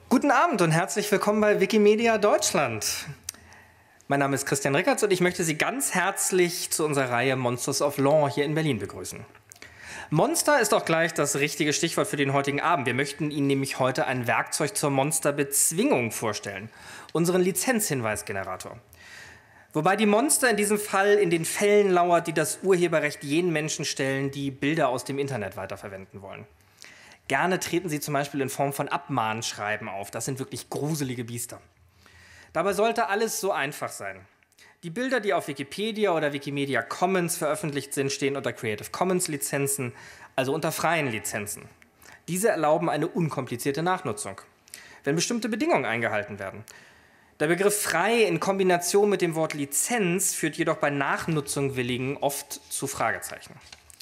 Guten Abend und herzlich willkommen bei Wikimedia Deutschland. Mein Name ist Christian Rickertz und ich möchte Sie ganz herzlich zu unserer Reihe Monsters of Law hier in Berlin begrüßen. Monster ist auch gleich das richtige Stichwort für den heutigen Abend. Wir möchten Ihnen nämlich heute ein Werkzeug zur Monsterbezwingung vorstellen, unseren Lizenzhinweisgenerator. Wobei die Monster in diesem Fall in den Fällen lauert, die das Urheberrecht jenen Menschen stellen, die Bilder aus dem Internet weiterverwenden wollen. Gerne treten sie zum Beispiel in Form von Abmahnschreiben auf. Das sind wirklich gruselige Biester. Dabei sollte alles so einfach sein. Die Bilder, die auf Wikipedia oder Wikimedia Commons veröffentlicht sind, stehen unter Creative Commons Lizenzen, also unter freien Lizenzen. Diese erlauben eine unkomplizierte Nachnutzung, wenn bestimmte Bedingungen eingehalten werden. Der Begriff frei in Kombination mit dem Wort Lizenz führt jedoch bei Nachnutzung Willigen oft zu Fragezeichen.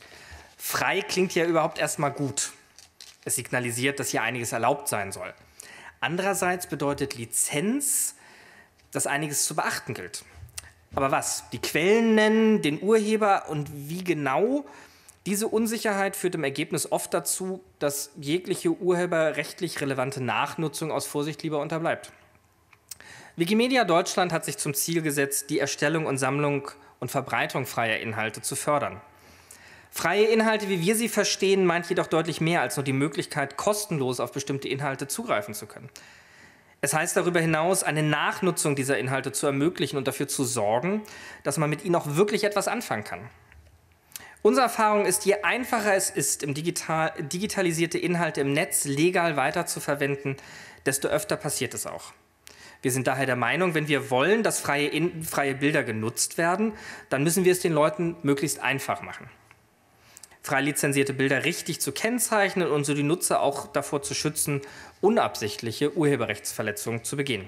Frei klingt ja überhaupt erstmal gut. Es signalisiert, dass hier einiges erlaubt sein soll. Andererseits bedeutet Lizenz, dass einiges zu beachten gilt. Aber was? Die Quellen nennen, den Urheber und wie genau? Diese Unsicherheit führt im Ergebnis oft dazu, dass jegliche urheberrechtlich relevante Nachnutzung aus Vorsicht lieber unterbleibt. Wikimedia Deutschland hat sich zum Ziel gesetzt, die Erstellung und Sammlung und Verbreitung freier Inhalte zu fördern. Freie Inhalte, wie wir sie verstehen, meint jedoch deutlich mehr als nur die Möglichkeit, kostenlos auf bestimmte Inhalte zugreifen zu können. Es heißt darüber hinaus, eine Nachnutzung dieser Inhalte zu ermöglichen und dafür zu sorgen, dass man mit ihnen auch wirklich etwas anfangen kann. Unsere Erfahrung ist, je einfacher es ist, digitalisierte Inhalte im Netz legal weiterzuverwenden, desto öfter passiert es auch. Wir sind daher der Meinung, wenn wir wollen, dass freie Bilder genutzt werden, dann müssen wir es den Leuten möglichst einfach machen. Frei lizenzierte Bilder richtig zu kennzeichnen und so die Nutzer auch davor zu schützen, unabsichtliche Urheberrechtsverletzungen zu begehen.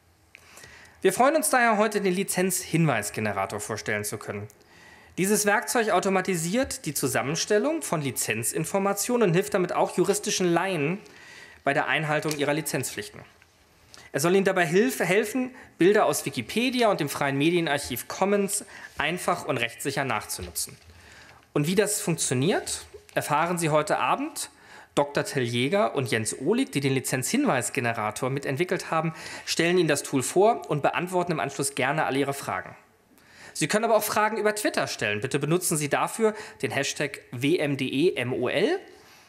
Wir freuen uns daher, heute den Lizenzhinweisgenerator vorstellen zu können. Dieses Werkzeug automatisiert die Zusammenstellung von Lizenzinformationen und hilft damit auch juristischen Laien bei der Einhaltung ihrer Lizenzpflichten. Es soll Ihnen dabei helfen, Bilder aus Wikipedia und dem freien Medienarchiv Commons einfach und rechtssicher nachzunutzen. Und wie das funktioniert, erfahren Sie heute Abend. Dr. Till Jäger und Jens Ohlig, die den Lizenzhinweisgenerator mitentwickelt haben, stellen Ihnen das Tool vor und beantworten im Anschluss gerne alle Ihre Fragen. Sie können aber auch Fragen über Twitter stellen. Bitte benutzen Sie dafür den Hashtag WMDEMOL.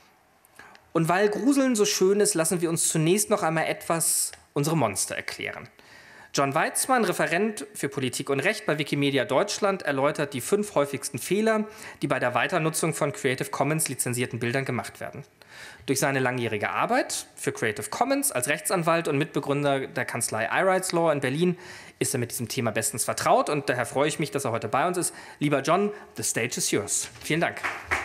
Und weil Gruseln so schön ist, lassen wir uns zunächst noch einmal etwas unsere Monster erklären. John Weitzmann, Referent für Politik und Recht bei Wikimedia Deutschland, erläutert die 5 häufigsten Fehler, die bei der Weiternutzung von Creative Commons lizenzierten Bildern gemacht werden. Durch seine langjährige Arbeit für Creative Commons als Rechtsanwalt und Mitbegründer der Kanzlei iRights Law in Berlin ist er mit diesem Thema bestens vertraut und daher freue ich mich, dass er heute bei uns ist. Lieber John, the stage is yours. Vielen Dank.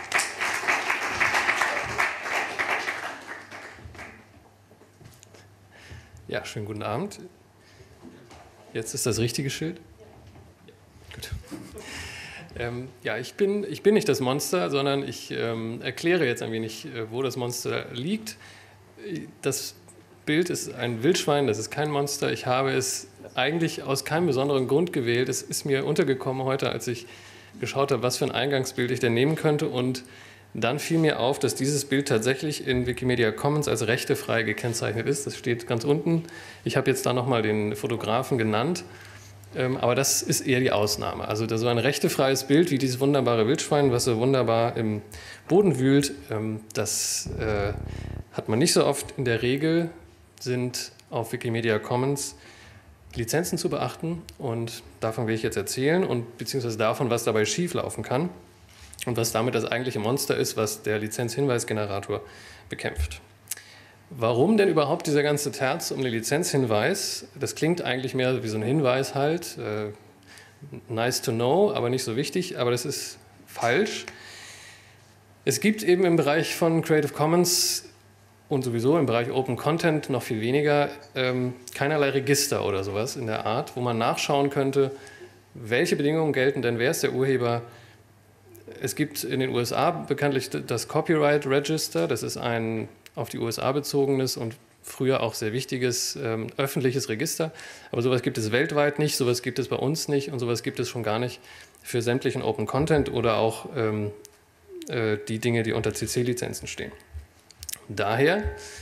Ja, schönen guten Abend. Jetzt ist das richtige Schild. Gut. Ja, ich bin nicht das Monster, sondern ich erkläre jetzt ein wenig, wo das Monster liegt. Das Bild ist ein Wildschwein, das ist kein Monster. Ich habe es eigentlich aus keinem besonderen Grund gewählt. Es ist mir untergekommen heute, als ich geschaut habe, was für ein Eingangsbild ich denn nehmen könnte. Und dann fiel mir auf, dass dieses Bild tatsächlich in Wikimedia Commons als rechtefrei gekennzeichnet ist. Das steht ganz unten. Ich habe jetzt da nochmal den Fotografen genannt, aber das ist eher die Ausnahme. Also so ein rechtefreies Bild wie dieses wunderbare Wildschwein, was so wunderbar im Boden wühlt, das hat man nicht so oft. In der Regel sind auf Wikimedia Commons Lizenzen zu beachten und davon will ich jetzt erzählen und beziehungsweise davon, was dabei schieflaufen kann. Und was damit das eigentliche Monster ist, was der Lizenzhinweisgenerator bekämpft. Warum denn überhaupt dieser ganze Terz um den Lizenzhinweis? Das klingt eigentlich mehr wie so ein Hinweis halt, nice to know, aber nicht so wichtig, aber das ist falsch. Es gibt eben im Bereich von Creative Commons und sowieso im Bereich Open Content noch viel weniger keinerlei Register oder sowas in der Art, wo man nachschauen könnte, welche Bedingungen gelten denn, wer ist der Urheber. Es gibt in den USA bekanntlich das Copyright Register, das ist ein auf die USA bezogenes und früher auch sehr wichtiges öffentliches Register. Aber sowas gibt es weltweit nicht, sowas gibt es bei uns nicht und sowas gibt es schon gar nicht für sämtlichen Open Content oder auch die Dinge, die unter CC-Lizenzen stehen. Daher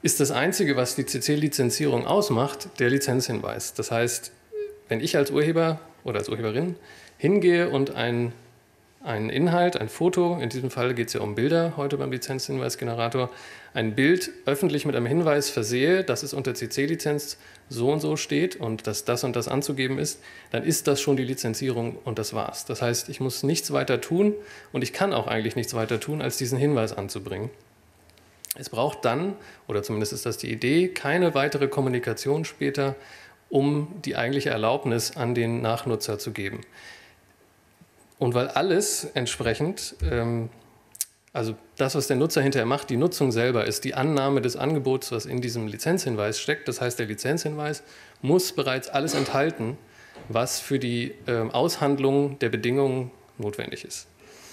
ist das Einzige, was die CC-Lizenzierung ausmacht, der Lizenzhinweis. Das heißt, wenn ich als Urheber oder als Urheberin hingehe und einen Inhalt, ein Foto, in diesem Fall geht es ja um Bilder heute beim Lizenzhinweisgenerator, ein Bild öffentlich mit einem Hinweis versehe, dass es unter CC-Lizenz so und so steht und dass das und das anzugeben ist, dann ist das schon die Lizenzierung und das war's. Das heißt, ich muss nichts weiter tun und ich kann auch eigentlich nichts weiter tun, als diesen Hinweis anzubringen. Es braucht dann, oder zumindest ist das die Idee, keine weitere Kommunikation später, um die eigentliche Erlaubnis an den Nachnutzer zu geben. Und weil alles entsprechend, also das, was der Nutzer hinterher macht, die Nutzung selber ist die Annahme des Angebots, was in diesem Lizenzhinweis steckt. Das heißt, der Lizenzhinweis muss bereits alles enthalten, was für die Aushandlung der Bedingungen notwendig ist.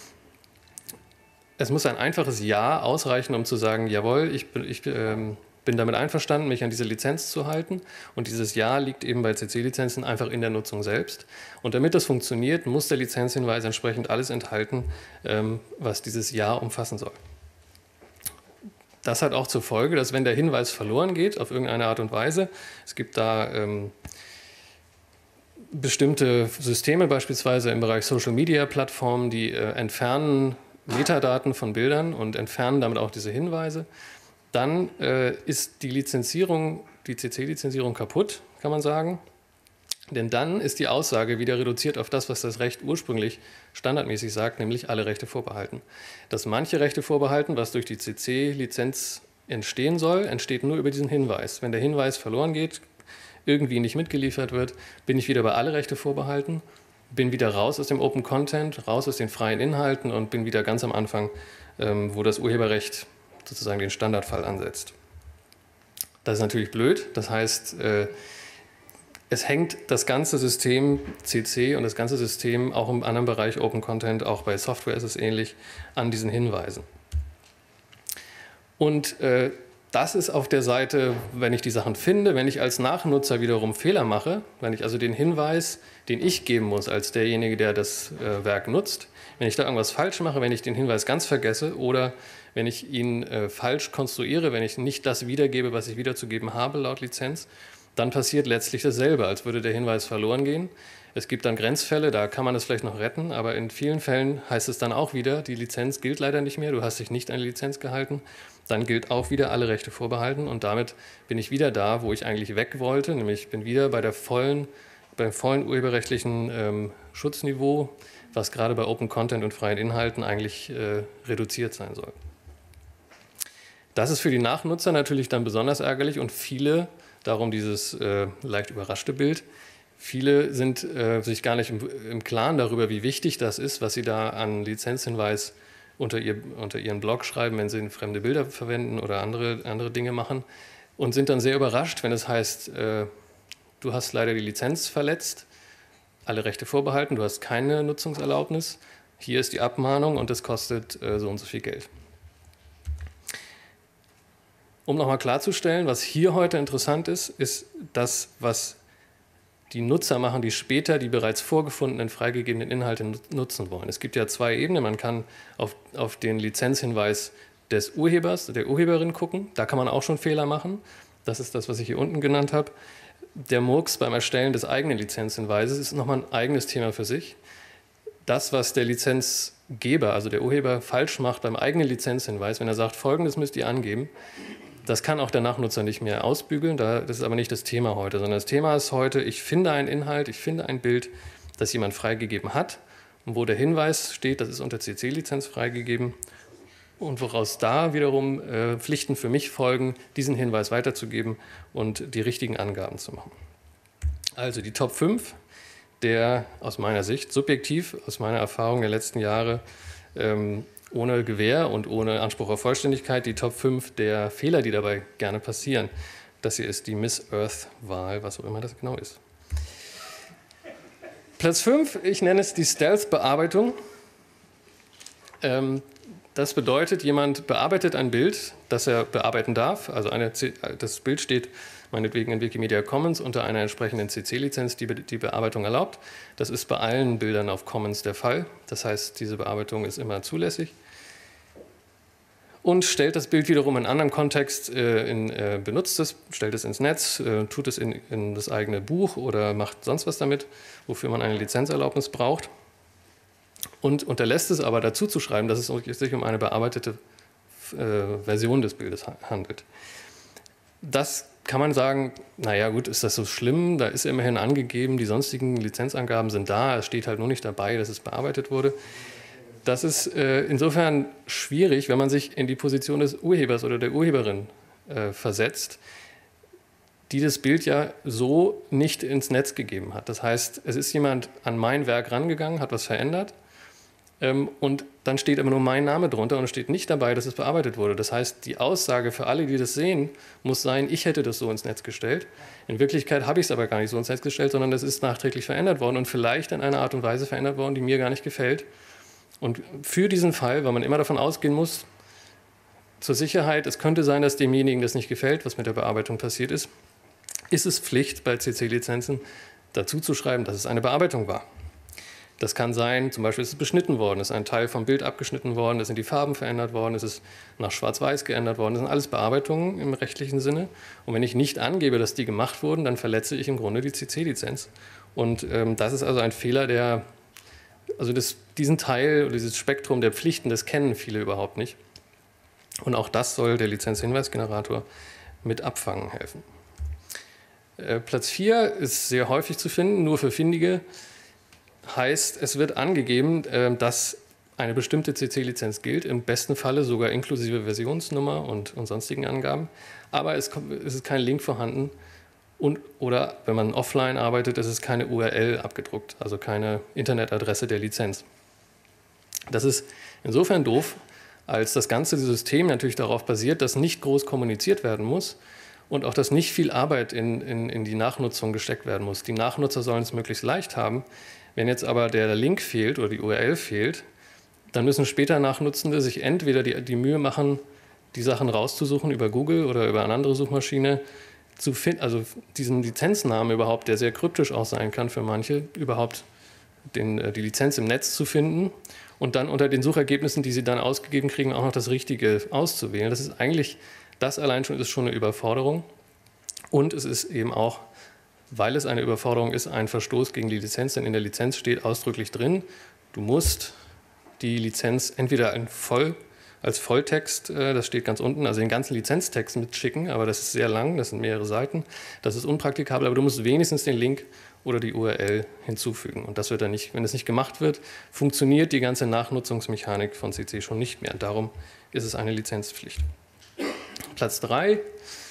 Es muss ein einfaches Ja ausreichen, um zu sagen, jawohl, ich bin damit einverstanden, mich an diese Lizenz zu halten. Und dieses Ja liegt eben bei CC-Lizenzen einfach in der Nutzung selbst. Und damit das funktioniert, muss der Lizenzhinweis entsprechend alles enthalten, was dieses Ja umfassen soll. Das hat auch zur Folge, dass wenn der Hinweis verloren geht, auf irgendeine Art und Weise, es gibt da bestimmte Systeme, beispielsweise im Bereich Social-Media-Plattformen, die entfernen Metadaten von Bildern und entfernen damit auch diese Hinweise, dann ist die Lizenzierung, die CC-Lizenzierung kaputt, kann man sagen. Denn dann ist die Aussage wieder reduziert auf das, was das Recht ursprünglich standardmäßig sagt, nämlich alle Rechte vorbehalten. Dass manche Rechte vorbehalten, was durch die CC-Lizenz entstehen soll, entsteht nur über diesen Hinweis. Wenn der Hinweis verloren geht, irgendwie nicht mitgeliefert wird, bin ich wieder bei alle Rechte vorbehalten, bin wieder raus aus dem Open Content, raus aus den freien Inhalten und bin wieder ganz am Anfang, wo das Urheberrecht sozusagen den Standardfall ansetzt. Das ist natürlich blöd, das heißt, es hängt das ganze System CC und das ganze System auch im anderen Bereich Open Content, auch bei Software ist es ähnlich, an diesen Hinweisen. Und das ist auf der Seite, wenn ich die Sachen finde, wenn ich als Nachnutzer wiederum Fehler mache, wenn ich also den Hinweis, den ich geben muss als derjenige, der das Werk nutzt, wenn ich da irgendwas falsch mache, wenn ich den Hinweis ganz vergesse oder wenn ich ihn falsch konstruiere, wenn ich nicht das wiedergebe, was ich wiederzugeben habe laut Lizenz, dann passiert letztlich dasselbe, als würde der Hinweis verloren gehen. Es gibt dann Grenzfälle, da kann man es vielleicht noch retten, aber in vielen Fällen heißt es dann auch wieder, die Lizenz gilt leider nicht mehr, du hast dich nicht an die Lizenz gehalten, dann gilt auch wieder alle Rechte vorbehalten und damit bin ich wieder da, wo ich eigentlich weg wollte, nämlich ich bin wieder bei beim vollen urheberrechtlichen Schutzniveau, was gerade bei Open Content und freien Inhalten eigentlich reduziert sein soll. Das ist für die Nachnutzer natürlich dann besonders ärgerlich und viele, darum dieses leicht überraschte Bild, viele sind sich gar nicht im Klaren darüber, wie wichtig das ist, was sie da an Lizenzhinweis unter ihren Blog schreiben, wenn sie fremde Bilder verwenden oder andere Dinge machen und sind dann sehr überrascht, wenn es heißt, du hast leider die Lizenz verletzt, alle Rechte vorbehalten, du hast keine Nutzungserlaubnis, hier ist die Abmahnung und das kostet so und so viel Geld. Um nochmal klarzustellen, was hier heute interessant ist, ist das, was die Nutzer machen, die später die bereits vorgefundenen, freigegebenen Inhalte nutzen wollen. Es gibt ja zwei Ebenen. Man kann auf den Lizenzhinweis des Urhebers, der Urheberin gucken. Da kann man auch schon Fehler machen. Das ist das, was ich hier unten genannt habe. Der Murks beim Erstellen des eigenen Lizenzhinweises ist nochmal ein eigenes Thema für sich. Das, was der Lizenzgeber, also der Urheber, falsch macht beim eigenen Lizenzhinweis, wenn er sagt, Folgendes müsst ihr angeben, das kann auch der Nachnutzer nicht mehr ausbügeln, das ist aber nicht das Thema heute, sondern das Thema ist heute, ich finde einen Inhalt, ich finde ein Bild, das jemand freigegeben hat und wo der Hinweis steht, das ist unter CC-Lizenz freigegeben und woraus da wiederum Pflichten für mich folgen, diesen Hinweis weiterzugeben und die richtigen Angaben zu machen. Also die Top 5 der aus meiner Sicht, subjektiv aus meiner Erfahrung der letzten Jahre, ohne Gewähr und ohne Anspruch auf Vollständigkeit, die Top 5 der Fehler, die dabei gerne passieren. Das hier ist die Miss Earth-Wahl, was auch immer das genau ist. Platz 5, ich nenne es die Stealth-Bearbeitung. Das bedeutet, jemand bearbeitet ein Bild, das er bearbeiten darf. Also das Bild steht meinetwegen in Wikimedia Commons unter einer entsprechenden CC-Lizenz, die die Bearbeitung erlaubt. Das ist bei allen Bildern auf Commons der Fall. Das heißt, diese Bearbeitung ist immer zulässig. und stellt das Bild wiederum in einem anderen Kontext, benutzt es, stellt es ins Netz, tut es in das eigene Buch oder macht sonst was damit, wofür man eine Lizenzerlaubnis braucht und unterlässt es aber dazu zu schreiben, dass es sich um eine bearbeitete Version des Bildes handelt. Das kann man sagen, naja gut, ist das so schlimm? Da ist immerhin angegeben, die sonstigen Lizenzangaben sind da, es steht halt nur nicht dabei, dass es bearbeitet wurde. Das ist insofern schwierig, wenn man sich in die Position des Urhebers oder der Urheberin versetzt, die das Bild ja so nicht ins Netz gegeben hat. Das heißt, es ist jemand an mein Werk rangegangen, hat was verändert und dann steht aber nur mein Name drunter und es steht nicht dabei, dass es bearbeitet wurde. Das heißt, die Aussage für alle, die das sehen, muss sein, ich hätte das so ins Netz gestellt. In Wirklichkeit habe ich es aber gar nicht so ins Netz gestellt, sondern das ist nachträglich verändert worden und vielleicht in einer Art und Weise verändert worden, die mir gar nicht gefällt. Und für diesen Fall, weil man immer davon ausgehen muss, zur Sicherheit, es könnte sein, dass demjenigen das nicht gefällt, was mit der Bearbeitung passiert ist, ist es Pflicht bei CC-Lizenzen dazu zu schreiben, dass es eine Bearbeitung war. Das kann sein, zum Beispiel ist es beschnitten worden, ist ein Teil vom Bild abgeschnitten worden, es sind die Farben verändert worden, es ist nach Schwarz-Weiß geändert worden. Das sind alles Bearbeitungen im rechtlichen Sinne. Und wenn ich nicht angebe, dass die gemacht wurden, dann verletze ich im Grunde die CC-Lizenz. Und das ist also ein Fehler, diesen Teil oder dieses Spektrum der Pflichten, das kennen viele überhaupt nicht. Und auch das soll der Lizenzhinweisgenerator mit abfangen helfen. Platz 4 ist sehr häufig zu finden, nur für Findige. Heißt, es wird angegeben, dass eine bestimmte CC-Lizenz gilt, im besten Falle sogar inklusive Versionsnummer und sonstigen Angaben. Aber es ist kein Link vorhanden oder wenn man offline arbeitet, ist es keine URL abgedruckt, also keine Internetadresse der Lizenz. Das ist insofern doof, als das ganze System natürlich darauf basiert, dass nicht groß kommuniziert werden muss und auch, dass nicht viel Arbeit in die Nachnutzung gesteckt werden muss. Die Nachnutzer sollen es möglichst leicht haben. Wenn jetzt aber der Link fehlt oder die URL fehlt, dann müssen später Nachnutzende sich entweder die Mühe machen, die Sachen rauszusuchen über Google oder über eine andere Suchmaschine, also diesen Lizenznamen überhaupt, der sehr kryptisch auch sein kann für manche, überhaupt die Lizenz im Netz zu finden und dann unter den Suchergebnissen, die sie dann ausgegeben kriegen, auch noch das Richtige auszuwählen. Das allein schon ist schon eine Überforderung und es ist eben auch, weil es eine Überforderung ist, ein Verstoß gegen die Lizenz, denn in der Lizenz steht ausdrücklich drin, du musst die Lizenz entweder als Volltext, das steht ganz unten, also den ganzen Lizenztext mitschicken, aber das ist sehr lang, das sind mehrere Seiten, das ist unpraktikabel, aber du musst wenigstens den Link oder die URL hinzufügen. Und das wird dann nicht, wenn es nicht gemacht wird, funktioniert die ganze Nachnutzungsmechanik von CC schon nicht mehr. Darum ist es eine Lizenzpflicht. Platz 3.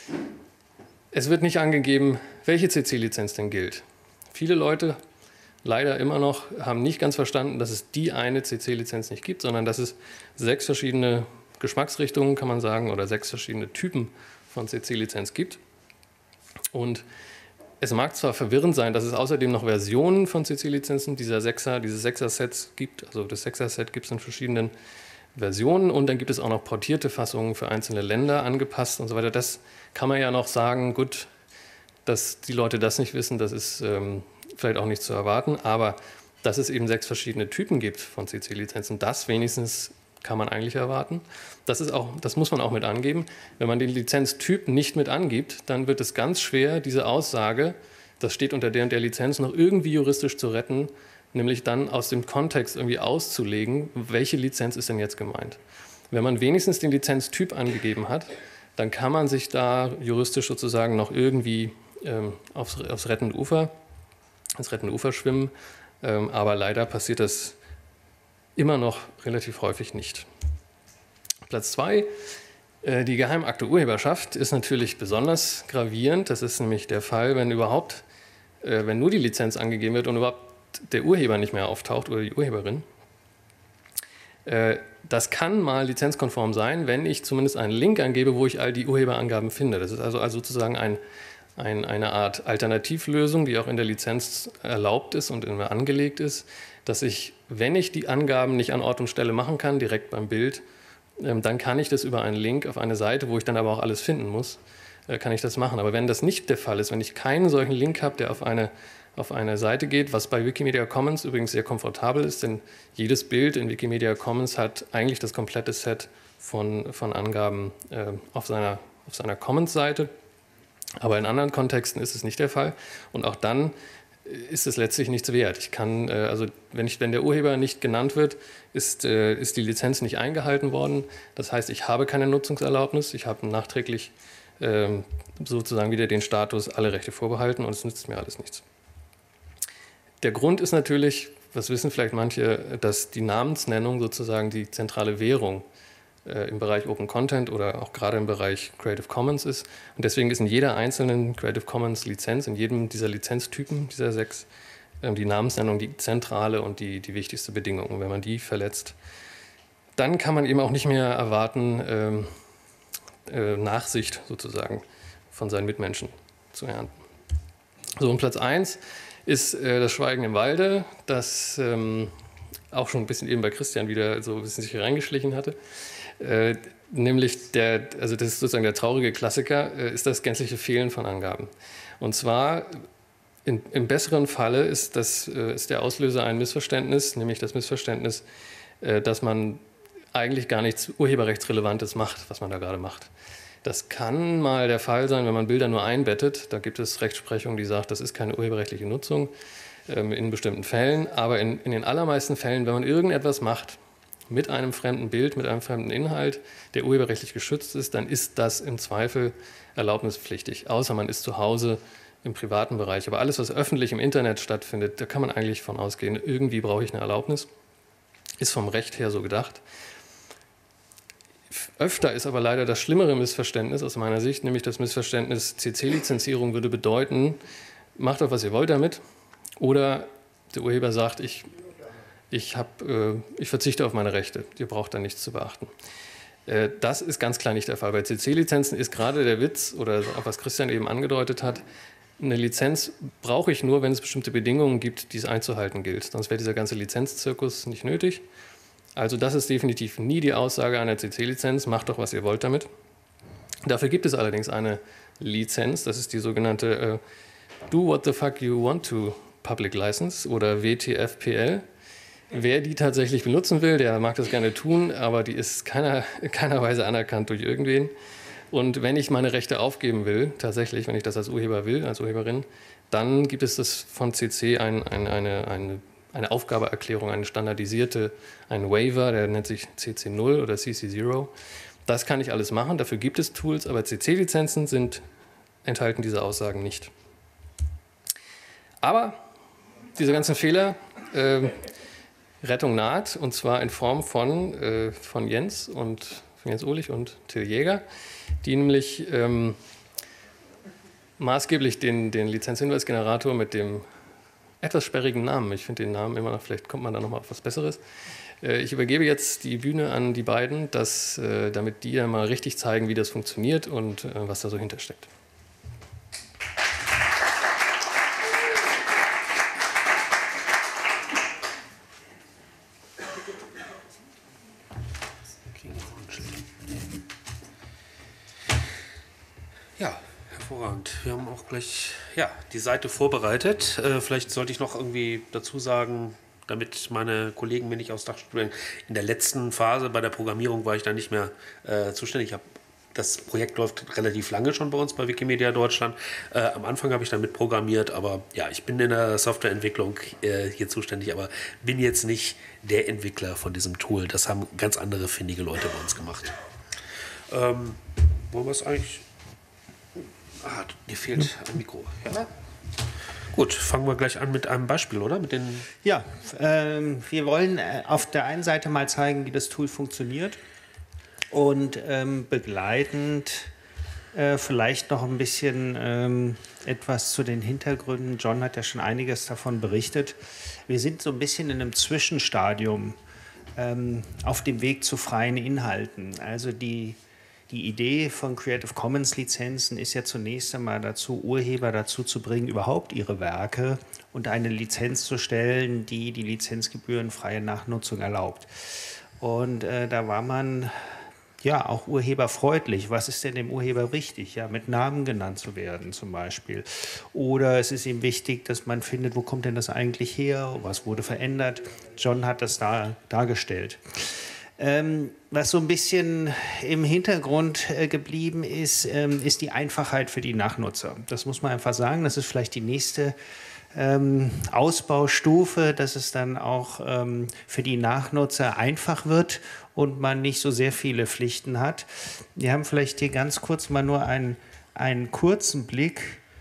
Es wird nicht angegeben, welche CC-Lizenz denn gilt. Viele Leute, leider immer noch, haben nicht ganz verstanden, dass es die eine CC-Lizenz nicht gibt, sondern dass es 6 verschiedene Geschmacksrichtungen, kann man sagen, oder 6 verschiedene Typen von CC-Lizenz gibt. Und es mag zwar verwirrend sein, dass es außerdem noch Versionen von CC-Lizenzen dieses 6er-Sets gibt. Also das 6er-Set gibt es in verschiedenen Versionen und dann gibt es auch noch portierte Fassungen für einzelne Länder angepasst und so weiter. Das kann man ja noch sagen, gut, dass die Leute das nicht wissen, das ist vielleicht auch nicht zu erwarten, aber dass es eben 6 verschiedene Typen gibt von CC-Lizenzen, das wenigstens kann man eigentlich erwarten. Das muss man auch mit angeben. Wenn man den Lizenztyp nicht mit angibt, dann wird es ganz schwer, diese Aussage, das steht unter der und der Lizenz, noch irgendwie juristisch zu retten, nämlich dann aus dem Kontext irgendwie auszulegen, welche Lizenz ist denn jetzt gemeint. Wenn man wenigstens den Lizenztyp angegeben hat, dann kann man sich da juristisch sozusagen noch irgendwie ins rettende Ufer schwimmen, aber leider passiert das immer noch relativ häufig nicht. Platz 2, die Geheimakte Urheberschaft ist natürlich besonders gravierend. Das ist nämlich der Fall, wenn nur die Lizenz angegeben wird und überhaupt der Urheber nicht mehr auftaucht oder die Urheberin. Das kann mal lizenzkonform sein, wenn ich zumindest einen Link angebe, wo ich all die Urheberangaben finde. Das ist also sozusagen eine Art Alternativlösung, die auch in der Lizenz erlaubt ist und immer angelegt ist, dass ich, wenn ich die Angaben nicht an Ort und Stelle machen kann, direkt beim Bild, dann kann ich das über einen Link auf eine Seite, wo ich dann aber auch alles finden muss, kann ich das machen. Aber wenn das nicht der Fall ist, wenn ich keinen solchen Link habe, der auf eine Seite geht, was bei Wikimedia Commons übrigens sehr komfortabel ist, denn jedes Bild in Wikimedia Commons hat eigentlich das komplette Set von Angaben auf seiner Commons-Seite. Aber in anderen Kontexten ist es nicht der Fall. Und auch dann ist es letztlich nichts wert. Ich kann, also wenn der Urheber nicht genannt wird, ist die Lizenz nicht eingehalten worden. Das heißt, ich habe keine Nutzungserlaubnis. Ich habe nachträglich sozusagen wieder den Status, alle Rechte vorbehalten, und es nützt mir alles nichts. Der Grund ist natürlich, was wissen vielleicht manche, dass die Namensnennung sozusagen die zentrale Währung im Bereich Open Content oder auch gerade im Bereich Creative Commons ist. Und deswegen ist in jeder einzelnen Creative Commons Lizenz, in jedem dieser Lizenztypen, dieser 6, die Namensnennung die zentrale und die wichtigste Bedingung. Und wenn man die verletzt, dann kann man eben auch nicht mehr erwarten, Nachsicht sozusagen von seinen Mitmenschen zu ernten. So, und Platz 1 ist das Schweigen im Walde, das auch schon ein bisschen eben bei Christian wieder so ein bisschen sich reingeschlichen hatte. Nämlich also das ist sozusagen der traurige Klassiker, ist das gänzliche Fehlen von Angaben. Und zwar im besseren Falle ist der Auslöser ein Missverständnis, nämlich das Missverständnis, dass man eigentlich gar nichts Urheberrechtsrelevantes macht, was man da gerade macht. Das kann mal der Fall sein, wenn man Bilder nur einbettet. Da gibt es Rechtsprechung, die sagt, das ist keine urheberrechtliche Nutzung in bestimmten Fällen. Aber in den allermeisten Fällen, wenn man irgendetwas macht mit einem fremden Bild, mit einem fremden Inhalt, der urheberrechtlich geschützt ist, dann ist das im Zweifel erlaubnispflichtig. Außer man ist zu Hause im privaten Bereich. Aber alles, was öffentlich im Internet stattfindet, da kann man eigentlich von ausgehen, irgendwie brauche ich eine Erlaubnis. Ist vom Recht her so gedacht. Öfter ist aber leider das schlimmere Missverständnis aus meiner Sicht, nämlich das Missverständnis, CC-Lizenzierung würde bedeuten, macht doch, was ihr wollt damit. Oder der Urheber sagt, ich verzichte auf meine Rechte, ihr braucht da nichts zu beachten. Das ist ganz klar nicht der Fall. Bei CC-Lizenzen ist gerade der Witz, oder auch was Christian eben angedeutet hat, eine Lizenz brauche ich nur, wenn es bestimmte Bedingungen gibt, die es einzuhalten gilt. Sonst wäre dieser ganze Lizenzzirkus nicht nötig. Also das ist definitiv nie die Aussage einer CC-Lizenz, macht doch, was ihr wollt damit. Dafür gibt es allerdings eine Lizenz, das ist die sogenannte Do What the Fuck You Want To Public License oder WTFPL. Wer die tatsächlich benutzen will, der mag das gerne tun, aber die ist keiner Weise anerkannt durch irgendwen. Und wenn ich meine Rechte aufgeben will, tatsächlich, wenn ich das als Urheber will, als Urheberin, dann gibt es das von CC eine Aufgabeerklärung, eine standardisierte, ein Waiver, der nennt sich CC0 oder CC0. Das kann ich alles machen, dafür gibt es Tools, aber CC-Lizenzen enthalten diese Aussagen nicht. Aber diese ganzen Fehler, Rettung naht, und zwar in Form von Jens Uhlich und Till Jäger, die nämlich maßgeblich den Lizenzhinweisgenerator mit dem etwas sperrigen Namen, ich finde den Namen immer noch, vielleicht kommt man da nochmal auf was Besseres. Ich übergebe jetzt die Bühne an die beiden, damit die ja mal richtig zeigen, wie das funktioniert und was da so hintersteckt. Ja, hervorragend. Wir haben auch gleich die Seite vorbereitet. Vielleicht sollte ich noch irgendwie dazu sagen, damit meine Kollegen mir nicht aufs Dach springen. In der letzten Phase bei der Programmierung war ich da nicht mehr zuständig. Das Projekt läuft relativ lange schon bei uns bei Wikimedia Deutschland. Am Anfang habe ich damit programmiert, aber ja, ich bin in der Softwareentwicklung hier zuständig, aber bin jetzt nicht der Entwickler von diesem Tool. Das haben ganz andere findige Leute bei uns gemacht. Wollen wir es eigentlich... Dir fehlt ein Mikro. Ja. Gut, fangen wir gleich an mit einem Beispiel, oder? Ja, wir wollen auf der einen Seite mal zeigen, wie das Tool funktioniert und begleitend vielleicht noch ein bisschen etwas zu den Hintergründen. John hat ja schon einiges davon berichtet. Wir sind so ein bisschen in einem Zwischenstadium auf dem Weg zu freien Inhalten. Also die Idee von Creative Commons Lizenzen ist ja zunächst einmal dazu, Urheber dazu zu bringen, überhaupt ihre Werke unter eine Lizenz zu stellen, die die lizenzgebührenfreie Nachnutzung erlaubt. Und da war man ja auch urheberfreundlich. Was ist denn dem Urheber wichtig? Ja, mit Namen genannt zu werden zum Beispiel. Oder es ist ihm wichtig, dass man findet, wo kommt denn das eigentlich her? Was wurde verändert? John hat das dargestellt. Was so ein bisschen im Hintergrund geblieben ist, ist die Einfachheit für die Nachnutzer. Das muss man einfach sagen. Das ist vielleicht die nächste Ausbaustufe, dass es dann auch für die Nachnutzer einfach wird und man nicht so sehr viele Pflichten hat. Wir haben vielleicht hier ganz kurz mal nur einen kurzen Blick.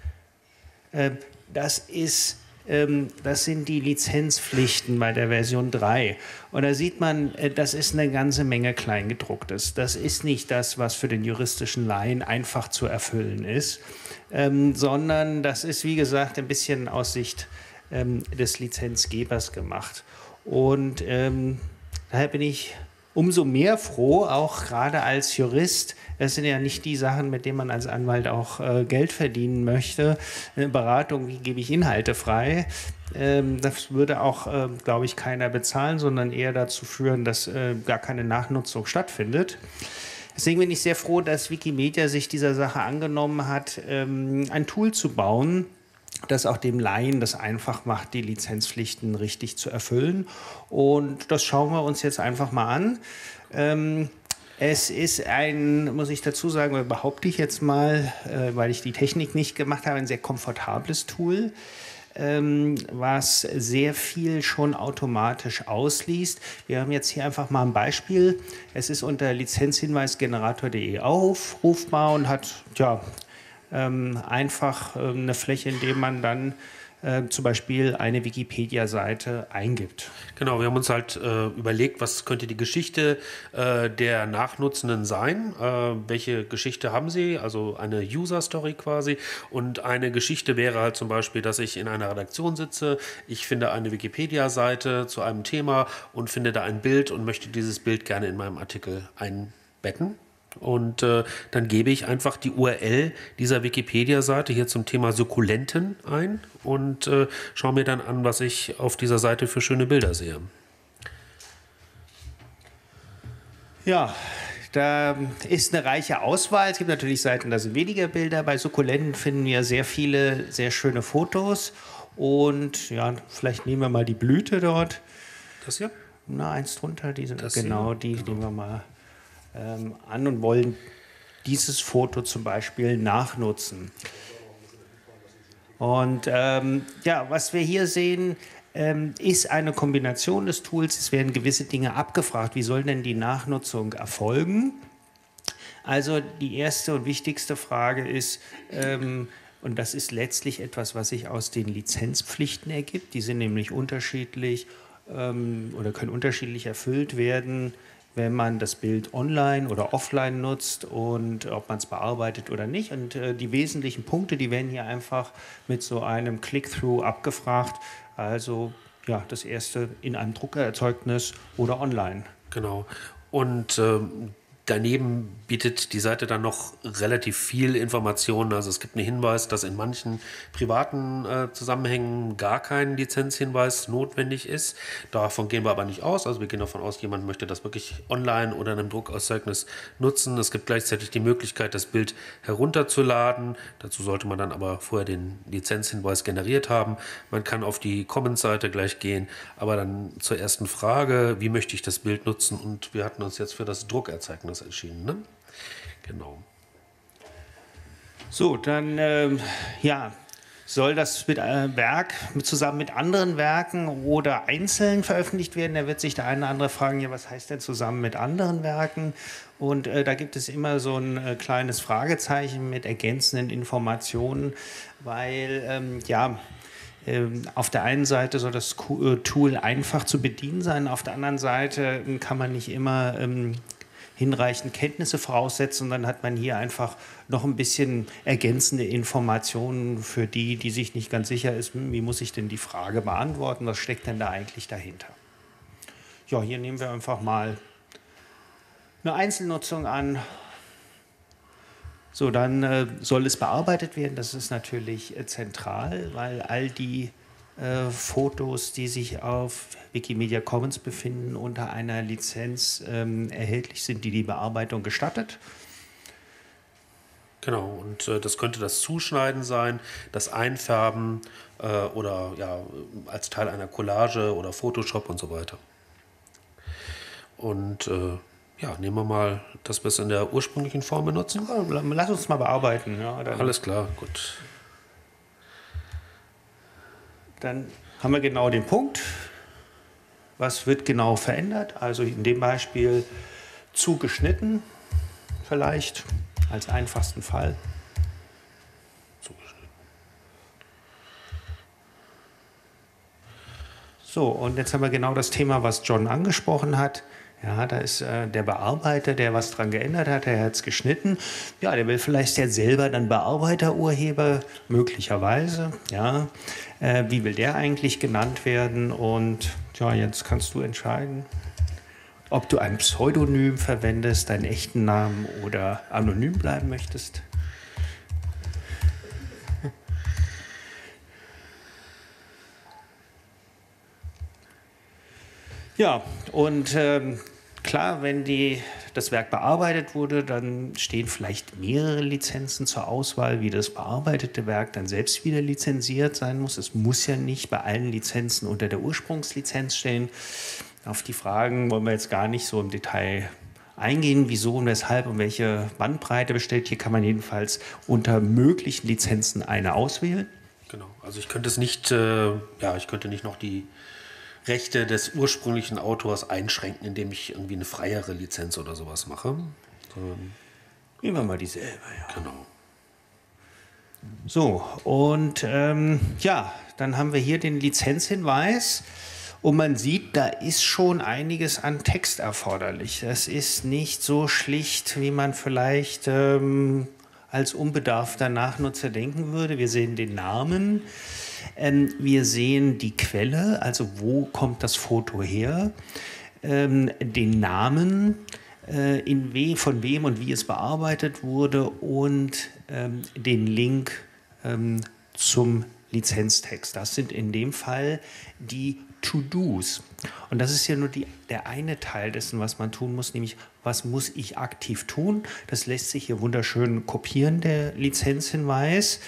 Das sind die Lizenzpflichten bei der Version 3. Und da sieht man, das ist eine ganze Menge Kleingedrucktes. Das ist nicht das, was für den juristischen Laien einfach zu erfüllen ist, sondern das ist, wie gesagt, ein bisschen aus Sicht des Lizenzgebers gemacht. Und daher bin ich umso mehr froh, auch gerade als Jurist. Das sind ja nicht die Sachen, mit denen man als Anwalt auch Geld verdienen möchte. Eine Beratung, wie gebe ich Inhalte frei? Das würde auch, glaube ich, keiner bezahlen, sondern eher dazu führen, dass gar keine Nachnutzung stattfindet. Deswegen bin ich sehr froh, dass Wikimedia sich dieser Sache angenommen hat, ein Tool zu bauen, das auch dem Laien das einfach macht, die Lizenzpflichten richtig zu erfüllen. Und das schauen wir uns jetzt einfach mal an. Es ist muss ich dazu sagen, behaupte ich jetzt mal, weil ich die Technik nicht gemacht habe, ein sehr komfortables Tool, was sehr viel schon automatisch ausliest. Wir haben jetzt hier einfach mal ein Beispiel. Es ist unter lizenzhinweisgenerator.de aufrufbar und hat einfach eine Fläche, in der man dann zum Beispiel eine Wikipedia-Seite eingibt. Genau, wir haben uns halt überlegt, was könnte die Geschichte der Nachnutzenden sein? Welche Geschichte haben sie? Also eine User-Story quasi. Und eine Geschichte wäre halt zum Beispiel, dass ich in einer Redaktion sitze, ich finde eine Wikipedia-Seite zu einem Thema und finde da ein Bild und möchte dieses Bild gerne in meinem Artikel einbetten. Und dann gebe ich einfach die URL dieser Wikipedia-Seite hier zum Thema Sukkulenten ein und schaue mir dann an, was ich auf dieser Seite für schöne Bilder sehe. Ja, da ist eine reiche Auswahl. Es gibt natürlich Seiten, da sind weniger Bilder. Bei Sukkulenten finden wir sehr viele, sehr schöne Fotos. Und ja, vielleicht nehmen wir mal die Blüte dort. Das hier? Na, eins drunter. Die sind das genau hier? Die nehmen wir mal an und wollen dieses Foto zum Beispiel nachnutzen. Und was wir hier sehen, ist eine Kombination des Tools. Es werden gewisse Dinge abgefragt. Wie soll denn die Nachnutzung erfolgen? Also die erste und wichtigste Frage ist, und das ist letztlich etwas, was sich aus den Lizenzpflichten ergibt. Die sind nämlich unterschiedlich oder können unterschiedlich erfüllt werden, wenn man das Bild online oder offline nutzt und ob man es bearbeitet oder nicht. Und die wesentlichen Punkte, die werden hier einfach mit so einem Click-Through abgefragt. Also ja, das erste in einem Druckererzeugnis oder online. Genau. Und daneben bietet die Seite dann noch relativ viel Informationen. Also es gibt einen Hinweis, dass in manchen privaten Zusammenhängen gar kein Lizenzhinweis notwendig ist. Davon gehen wir aber nicht aus. Also wir gehen davon aus, jemand möchte das wirklich online oder in einem Druckerzeugnis nutzen. Es gibt gleichzeitig die Möglichkeit, das Bild herunterzuladen. Dazu sollte man dann aber vorher den Lizenzhinweis generiert haben. Man kann auf die Comments-Seite gleich gehen. Aber dann zur ersten Frage, wie möchte ich das Bild nutzen? Und wir hatten uns jetzt für das Druckerzeugnis entschieden, ne? Genau. So, dann soll das Werk zusammen mit anderen Werken oder einzeln veröffentlicht werden? Da wird sich der eine oder andere fragen, ja, was heißt denn zusammen mit anderen Werken? Und da gibt es immer so ein kleines Fragezeichen mit ergänzenden Informationen, weil auf der einen Seite soll das Tool einfach zu bedienen sein, auf der anderen Seite kann man nicht immer hinreichend Kenntnisse voraussetzen und dann hat man hier einfach noch ein bisschen ergänzende Informationen für die, die sich nicht ganz sicher ist, wie muss ich denn die Frage beantworten, was steckt denn da eigentlich dahinter. Ja, hier nehmen wir einfach mal eine Einzelnutzung an. So, dann soll es bearbeitet werden. Das ist natürlich zentral, weil all die Fotos, die sich auf Wikimedia Commons befinden, unter einer Lizenz erhältlich sind, die Bearbeitung gestattet. Genau, und das könnte das Zuschneiden sein, das Einfärben oder ja, als Teil einer Collage oder Photoshop und so weiter. Und ja, nehmen wir mal, dass wir es in der ursprünglichen Form benutzen. Lass uns mal bearbeiten. Ja, Alles klar, gut. Dann haben wir genau den Punkt. Was wird genau verändert? Also in dem Beispiel zugeschnitten, vielleicht als einfachsten Fall. Zugeschnitten. So, und jetzt haben wir genau das Thema, was John angesprochen hat. Ja, da ist der Bearbeiter, der was dran geändert hat, der hat es geschnitten. Ja, der will vielleicht ja selber dann Bearbeiterurheber, möglicherweise. Ja, wie will der eigentlich genannt werden? Und ja, jetzt kannst du entscheiden, ob du ein Pseudonym verwendest, deinen echten Namen oder anonym bleiben möchtest. Ja, und klar, wenn das Werk bearbeitet wurde, dann stehen vielleicht mehrere Lizenzen zur Auswahl, wie das bearbeitete Werk dann selbst wieder lizenziert sein muss. Es muss ja nicht bei allen Lizenzen unter der Ursprungslizenz stehen. Auf die Fragen wollen wir jetzt gar nicht so im Detail eingehen, wieso und weshalb und welche Bandbreite bestellt. Hier kann man jedenfalls unter möglichen Lizenzen eine auswählen. Genau, also ich könnte es nicht, ich könnte nicht noch die Rechte des ursprünglichen Autors einschränken, indem ich irgendwie eine freiere Lizenz oder sowas mache. Nehmen wir mal dieselbe, ja. Genau. So, und ja, dann haben wir hier den Lizenzhinweis. Und man sieht, da ist schon einiges an Text erforderlich. Das ist nicht so schlicht, wie man vielleicht als unbedarfter Nachnutzer denken würde. Wir sehen den Namen, wir sehen die Quelle, also wo kommt das Foto her, den Namen, von wem und wie es bearbeitet wurde und den Link zum Lizenztext. Das sind in dem Fall die To-Dos. Und das ist ja nur der eine Teil dessen, was man tun muss, nämlich was muss ich aktiv tun. Das lässt sich hier wunderschön kopieren, der Lizenzhinweis.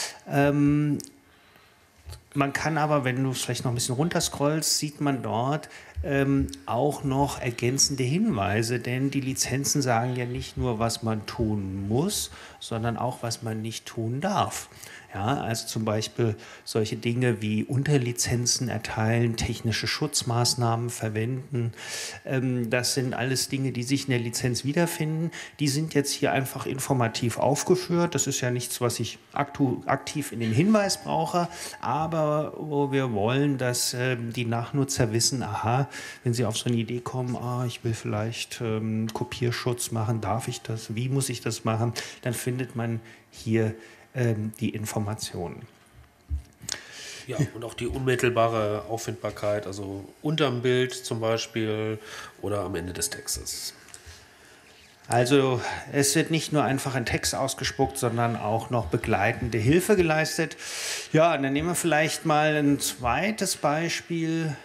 Man kann aber, wenn du es vielleicht noch ein bisschen runterscrollst, sieht man dort auch noch ergänzende Hinweise, denn die Lizenzen sagen ja nicht nur, was man tun muss, sondern auch, was man nicht tun darf. Ja, also zum Beispiel solche Dinge wie Unterlizenzen erteilen, technische Schutzmaßnahmen verwenden. Das sind alles Dinge, die sich in der Lizenz wiederfinden. Die sind jetzt hier einfach informativ aufgeführt. Das ist ja nichts, was ich aktiv in dem Hinweis brauche, aber wo wir wollen, dass die Nachnutzer wissen, aha, wenn sie auf so eine Idee kommen, ich will vielleicht Kopierschutz machen, darf ich das, wie muss ich das machen, dann findet man hier die Informationen. Ja, und auch die unmittelbare Auffindbarkeit, also unterm Bild zum Beispiel oder am Ende des Textes. Also es wird nicht nur einfach ein Text ausgespuckt, sondern auch noch begleitende Hilfe geleistet. Ja, und dann nehmen wir vielleicht mal ein zweites Beispiel.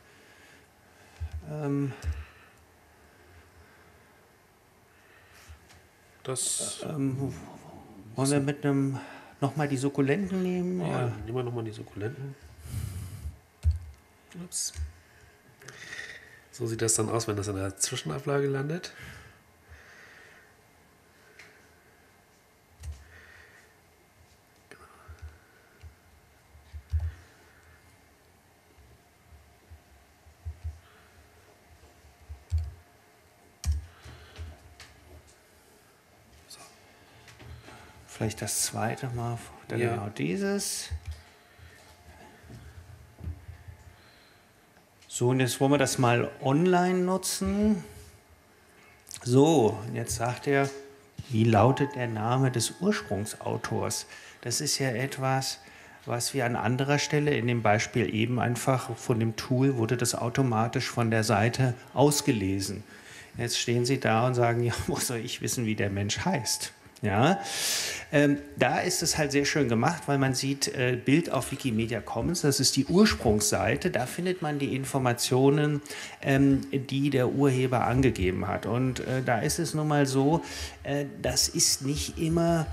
Wollen wir mit einem nochmal die Sukkulenten nehmen? Ja, nehmen wir nochmal die Sukkulenten. Ups. So sieht das dann aus, wenn das in der Zwischenablage landet. Vielleicht das zweite Mal, dann Ja. genau dieses. So, und jetzt wollen wir das mal online nutzen. So, und jetzt sagt er, wie lautet der Name des Ursprungsautors? Das ist ja etwas, was wir an anderer Stelle in dem Beispiel eben einfach von dem Tool wurde das automatisch von der Seite ausgelesen. Jetzt stehen Sie da und sagen, ja, wo soll ich wissen, wie der Mensch heißt? Ja, da ist es halt sehr schön gemacht, weil man sieht, Bild auf Wikimedia Commons, das ist die Ursprungsseite, da findet man die Informationen, die der Urheber angegeben hat. Und da ist es nun mal so, das ist nicht immer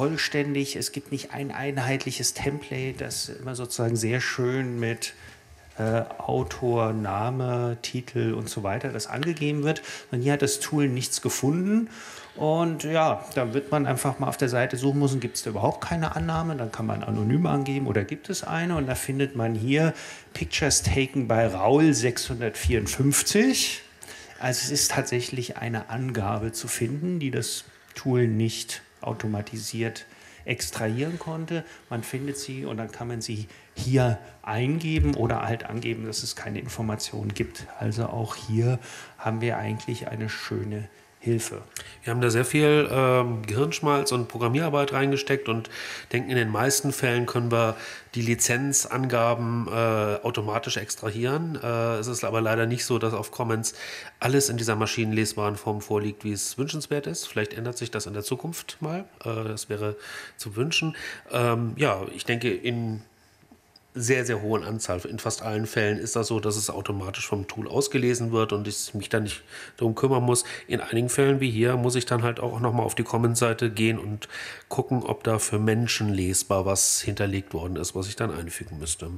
vollständig, es gibt nicht ein einheitliches Template, das immer sozusagen sehr schön mit Autor, Name, Titel und so weiter, das angegeben wird. Und hier hat das Tool nichts gefunden. Und ja, da wird man einfach mal auf der Seite suchen müssen, gibt es da überhaupt keine Annahme, dann kann man anonym angeben oder gibt es eine. Und da findet man hier Pictures taken by Raul 654. Also es ist tatsächlich eine Angabe zu finden, die das Tool nicht automatisiert extrahieren konnte. Man findet sie und dann kann man sie hier eingeben oder halt angeben, dass es keine Informationen gibt. Also auch hier haben wir eigentlich eine schöne Hilfe. Wir haben da sehr viel Gehirnschmalz und Programmierarbeit reingesteckt und denken, in den meisten Fällen können wir die Lizenzangaben automatisch extrahieren. Es ist aber leider nicht so, dass auf Commons alles in dieser maschinenlesbaren Form vorliegt, wie es wünschenswert ist. Vielleicht ändert sich das in der Zukunft mal. Das wäre zu wünschen. Ja, ich denke, in sehr, sehr hohen Anzahl. In fast allen Fällen ist das so, dass es automatisch vom Tool ausgelesen wird und ich mich dann nicht darum kümmern muss. In einigen Fällen wie hier muss ich dann halt auch nochmal auf die Commons-Seite gehen und gucken, ob da für Menschen lesbar was hinterlegt worden ist, was ich dann einfügen müsste.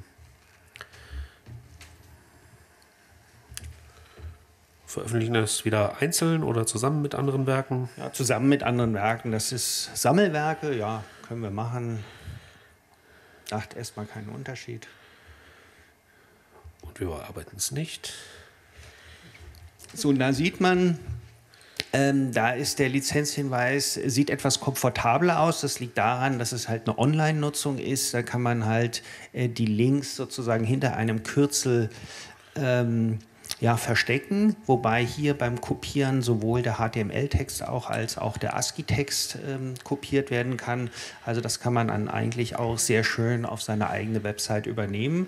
Veröffentlichen das wieder einzeln oder zusammen mit anderen Werken? Ja, zusammen mit anderen Werken. Das ist Sammelwerke, ja, können wir machen. Macht erstmal keinen Unterschied. Und wir bearbeiten es nicht. So, da sieht man, da ist der Lizenzhinweis, sieht etwas komfortabler aus. Das liegt daran, dass es halt eine Online-Nutzung ist. Da kann man halt die Links sozusagen hinter einem Kürzel verstecken, wobei hier beim Kopieren sowohl der HTML-Text als auch der ASCII-Text kopiert werden kann. Also das kann man dann eigentlich auch sehr schön auf seine eigene Website übernehmen.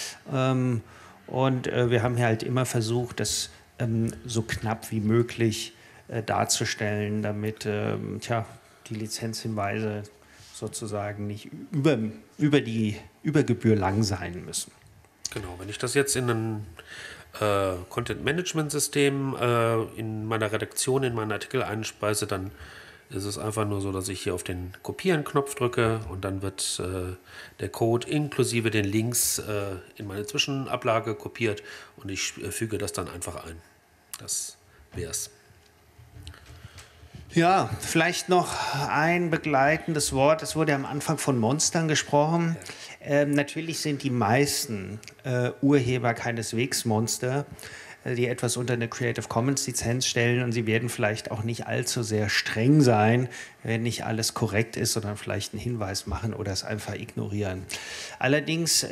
Und wir haben hier halt immer versucht, das so knapp wie möglich darzustellen, damit die Lizenzhinweise sozusagen nicht über Gebühr lang sein müssen. Genau, wenn ich das jetzt in ein Content-Management-System in meiner Redaktion, in meinen Artikel einspeise, dann ist es einfach nur so, dass ich hier auf den Kopieren-Knopf drücke und dann wird der Code inklusive den Links in meine Zwischenablage kopiert und ich füge das dann einfach ein. Das wär's. Ja, vielleicht noch ein begleitendes Wort. Es wurde am Anfang von Monstern gesprochen. Natürlich sind die meisten Urheber keineswegs Monster, die etwas unter eine Creative Commons Lizenz stellen und sie werden vielleicht auch nicht allzu sehr streng sein, wenn nicht alles korrekt ist, sondern vielleicht einen Hinweis machen oder es einfach ignorieren. Allerdings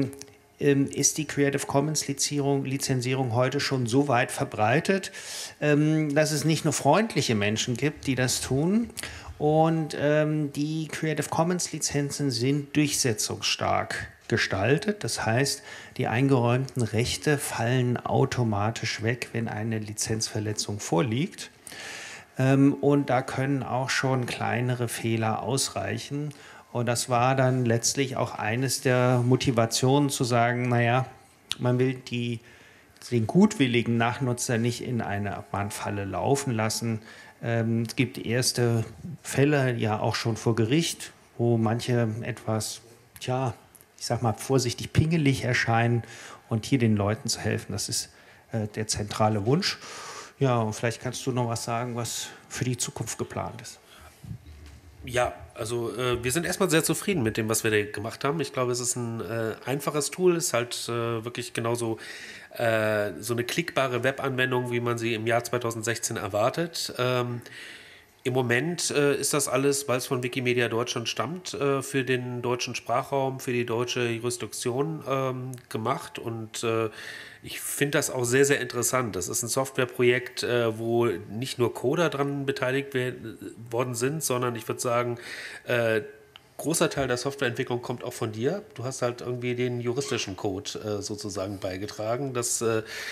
ist die Creative Commons Lizenzierung heute schon so weit verbreitet, dass es nicht nur freundliche Menschen gibt, die das tun. Und die Creative Commons Lizenzen sind durchsetzungsstark gestaltet. Das heißt, die eingeräumten Rechte fallen automatisch weg, wenn eine Lizenzverletzung vorliegt. Und da können auch schon kleinere Fehler ausreichen. Und das war dann letztlich auch eines der Motivationen zu sagen, naja, man will den gutwilligen Nachnutzer nicht in eine Abmahnfalle laufen lassen. Es gibt erste Fälle ja auch schon vor Gericht, wo manche etwas, ich sag mal vorsichtig pingelig erscheinen und hier den Leuten zu helfen, das ist der zentrale Wunsch. Ja, und vielleicht kannst du noch was sagen, was für die Zukunft geplant ist. Ja, also wir sind erstmal sehr zufrieden mit dem, was wir da gemacht haben. Ich glaube, es ist ein einfaches Tool, ist halt wirklich genauso so eine klickbare Webanwendung, wie man sie im Jahr 2016 erwartet. Im Moment ist das alles, weil es von Wikimedia Deutschland stammt, für den deutschen Sprachraum, für die deutsche Jurisdiktion gemacht und ich finde das auch sehr, sehr interessant. Das ist ein Softwareprojekt, wo nicht nur Coder dran beteiligt worden sind, sondern ich würde sagen, großer Teil der Softwareentwicklung kommt auch von dir. Du hast halt irgendwie den juristischen Code sozusagen beigetragen, dass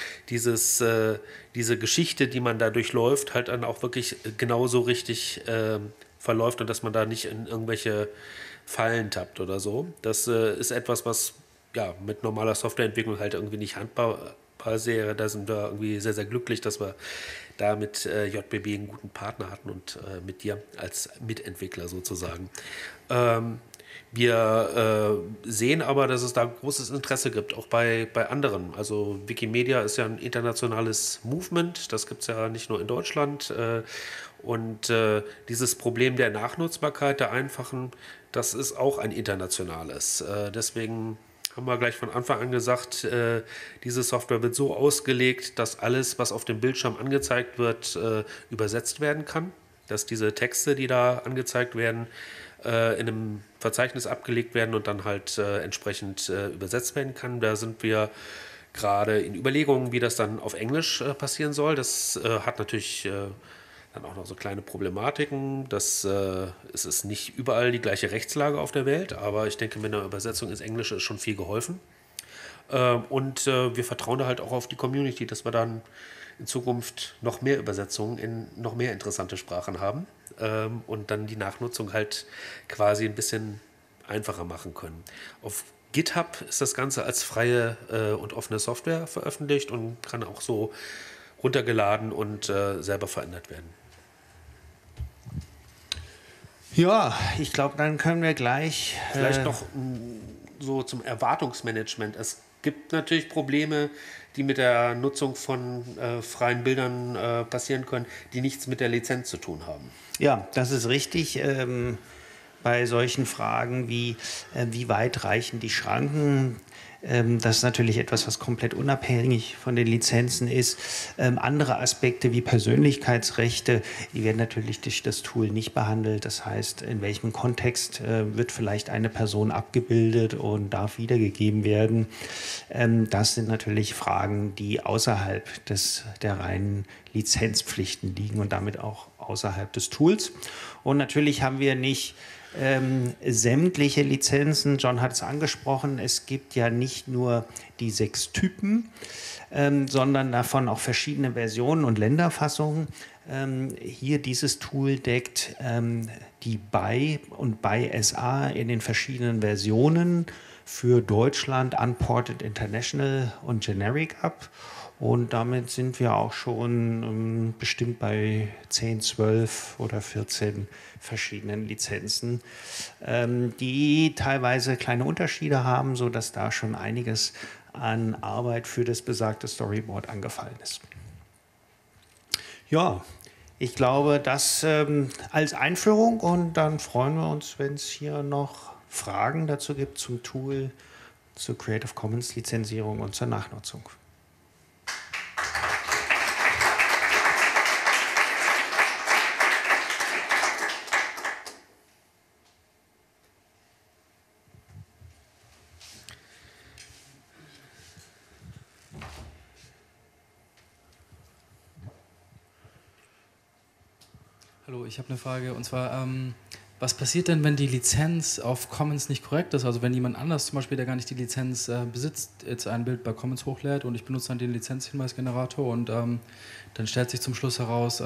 diese Geschichte, die man da durchläuft, halt dann auch wirklich genauso richtig verläuft und dass man da nicht in irgendwelche Fallen tappt oder so. Das ist etwas, was ja mit normaler Softwareentwicklung halt irgendwie nicht handbar wäre. Da sind wir irgendwie sehr, sehr glücklich, dass wir da mit JBB einen guten Partner hatten und mit dir als Mitentwickler sozusagen. Wir sehen aber, dass es da großes Interesse gibt, auch bei anderen. Also Wikimedia ist ja ein internationales Movement, das gibt es ja nicht nur in Deutschland. Und dieses Problem der Nachnutzbarkeit, der einfachen, das ist auch ein internationales. Deswegen haben wir gleich von Anfang an gesagt, diese Software wird so ausgelegt, dass alles, was auf dem Bildschirm angezeigt wird, übersetzt werden kann. Dass diese Texte, die da angezeigt werden, in einem Verzeichnis abgelegt werden und dann halt entsprechend übersetzt werden kann. Da sind wir gerade in Überlegungen, wie das dann auf Englisch passieren soll. Das hat natürlich dann auch noch so kleine Problematiken. Es ist nicht überall die gleiche Rechtslage auf der Welt, aber ich denke, mit einer Übersetzung ins Englische ist schon viel geholfen. Und wir vertrauen da halt auch auf die Community, dass wir dann in Zukunft noch mehr Übersetzungen in noch mehr interessante Sprachen haben und dann die Nachnutzung halt quasi ein bisschen einfacher machen können. Auf GitHub ist das Ganze als freie und offene Software veröffentlicht und kann auch so runtergeladen und selber verändert werden. Ja, ich glaube, dann können wir gleich... Vielleicht noch so zum Erwartungsmanagement. Es gibt natürlich Probleme, die mit der Nutzung von freien Bildern passieren können, die nichts mit der Lizenz zu tun haben. Ja, das ist richtig. Bei solchen Fragen wie weit reichen die Schranken, das ist natürlich etwas, was komplett unabhängig von den Lizenzen ist. Andere Aspekte wie Persönlichkeitsrechte, die werden natürlich durch das Tool nicht behandelt. Das heißt, in welchem Kontext wird vielleicht eine Person abgebildet und darf wiedergegeben werden. Das sind natürlich Fragen, die außerhalb der reinen Lizenzpflichten liegen und damit auch außerhalb des Tools. Und natürlich haben wir nicht sämtliche Lizenzen. John hat es angesprochen, es gibt ja nicht nur die 6 Typen, sondern davon auch verschiedene Versionen und Länderfassungen. Hier dieses Tool deckt die BY und BY SA in den verschiedenen Versionen für Deutschland, Unported International und Generic ab. Und damit sind wir auch schon bestimmt bei 10, 12 oder 14 verschiedenen Lizenzen, die teilweise kleine Unterschiede haben, sodass da schon einiges an Arbeit für das besagte Storyboard angefallen ist. Ja, ich glaube, das als Einführung, und dann freuen wir uns, wenn es hier noch Fragen dazu gibt zum Tool, zur Creative Commons Lizenzierung und zur Nachnutzung. Hallo, ich habe eine Frage, und zwar, was passiert denn, wenn die Lizenz auf Commons nicht korrekt ist? Also wenn jemand anders zum Beispiel, der gar nicht die Lizenz besitzt, jetzt ein Bild bei Commons hochlädt und ich benutze dann den Lizenzhinweisgenerator und dann stellt sich zum Schluss heraus,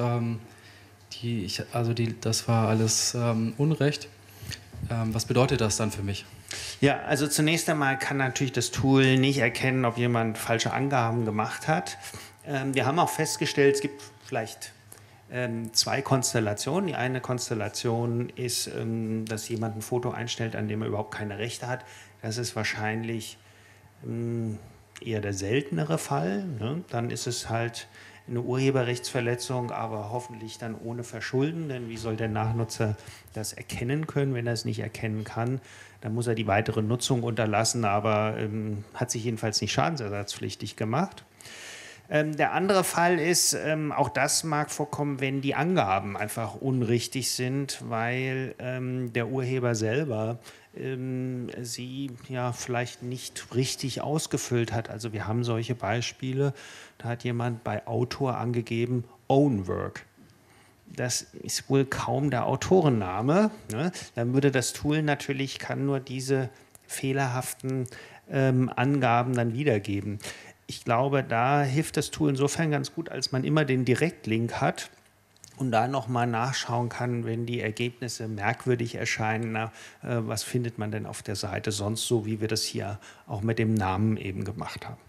das war alles Unrecht. Was bedeutet das dann für mich? Ja, also zunächst einmal kann natürlich das Tool nicht erkennen, ob jemand falsche Angaben gemacht hat. Wir haben auch festgestellt, es gibt vielleicht 2 Konstellationen. Die eine Konstellation ist, dass jemand ein Foto einstellt, an dem er überhaupt keine Rechte hat. Das ist wahrscheinlich eher der seltenere Fall. Ne? Dann ist es halt eine Urheberrechtsverletzung, aber hoffentlich dann ohne Verschulden. Denn wie soll der Nachnutzer das erkennen können, wenn er es nicht erkennen kann? Dann muss er die weitere Nutzung unterlassen, aber hat sich jedenfalls nicht schadensersatzpflichtig gemacht. Der andere Fall ist, auch das mag vorkommen, wenn die Angaben einfach unrichtig sind, weil der Urheber selber sie ja vielleicht nicht richtig ausgefüllt hat. Also wir haben solche Beispiele, da hat jemand bei Autor angegeben, Own Work. Das ist wohl kaum der Autorenname. Ne? Dann würde das Tool natürlich, kann nur diese fehlerhaften Angaben dann wiedergeben. Ich glaube, da hilft das Tool insofern ganz gut, als man immer den Direktlink hat und da nochmal nachschauen kann, wenn die Ergebnisse merkwürdig erscheinen. Na, was findet man denn auf der Seite sonst so, wie wir das hier auch mit dem Namen eben gemacht haben?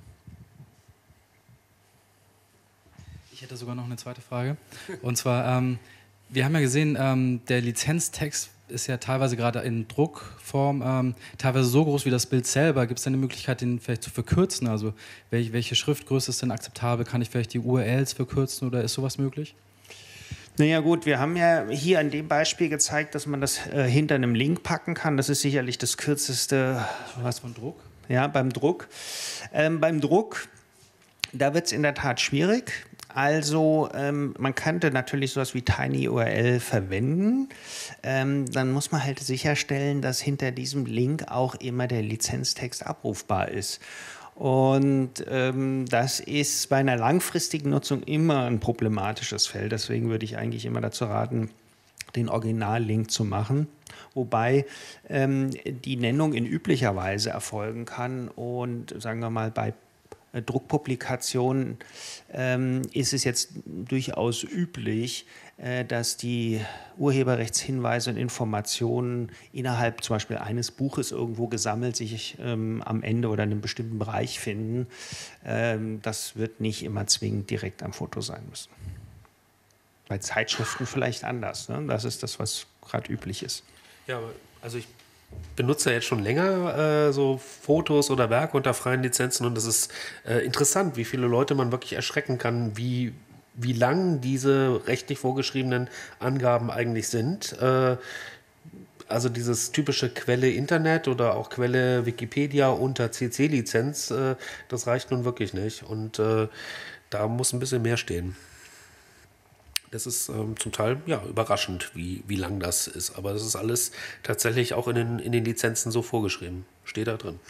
Ich hätte sogar noch eine zweite Frage. Und zwar, wir haben ja gesehen, der Lizenztext ist ja teilweise gerade in Druckform teilweise so groß wie das Bild selber. Gibt es denn eine Möglichkeit, den vielleicht zu verkürzen? Also welche Schriftgröße ist denn akzeptabel? Kann ich vielleicht die URLs verkürzen oder ist sowas möglich? Naja gut, wir haben ja hier an dem Beispiel gezeigt, dass man das hinter einem Link packen kann. Das ist sicherlich das kürzeste. Was von Druck? Ja, beim Druck. Beim Druck, da wird es in der Tat schwierig. Also man könnte natürlich sowas wie TinyURL verwenden. Dann muss man halt sicherstellen, dass hinter diesem Link auch immer der Lizenztext abrufbar ist. Und das ist bei einer langfristigen Nutzung immer ein problematisches Feld. Deswegen würde ich eigentlich immer dazu raten, den Originallink zu machen. Wobei die Nennung in üblicher Weise erfolgen kann. Und sagen wir mal, bei Druckpublikationen ist es jetzt durchaus üblich, dass die Urheberrechtshinweise und Informationen innerhalb zum Beispiel eines Buches irgendwo gesammelt sich am Ende oder in einem bestimmten Bereich finden. Das wird nicht immer zwingend direkt am Foto sein müssen. Bei Zeitschriften vielleicht anders. Ne? Das ist das, was gerade üblich ist. Ja, also ich benutze jetzt schon länger so Fotos oder Werke unter freien Lizenzen und das ist interessant, wie viele Leute man wirklich erschrecken kann, wie lang diese rechtlich vorgeschriebenen Angaben eigentlich sind. Also dieses typische Quelle Internet oder auch Quelle Wikipedia unter CC-Lizenz, das reicht nun wirklich nicht und da muss ein bisschen mehr stehen. Das ist zum Teil ja, überraschend, wie lang das ist. Aber das ist alles tatsächlich auch in den Lizenzen so vorgeschrieben. Steht da drin.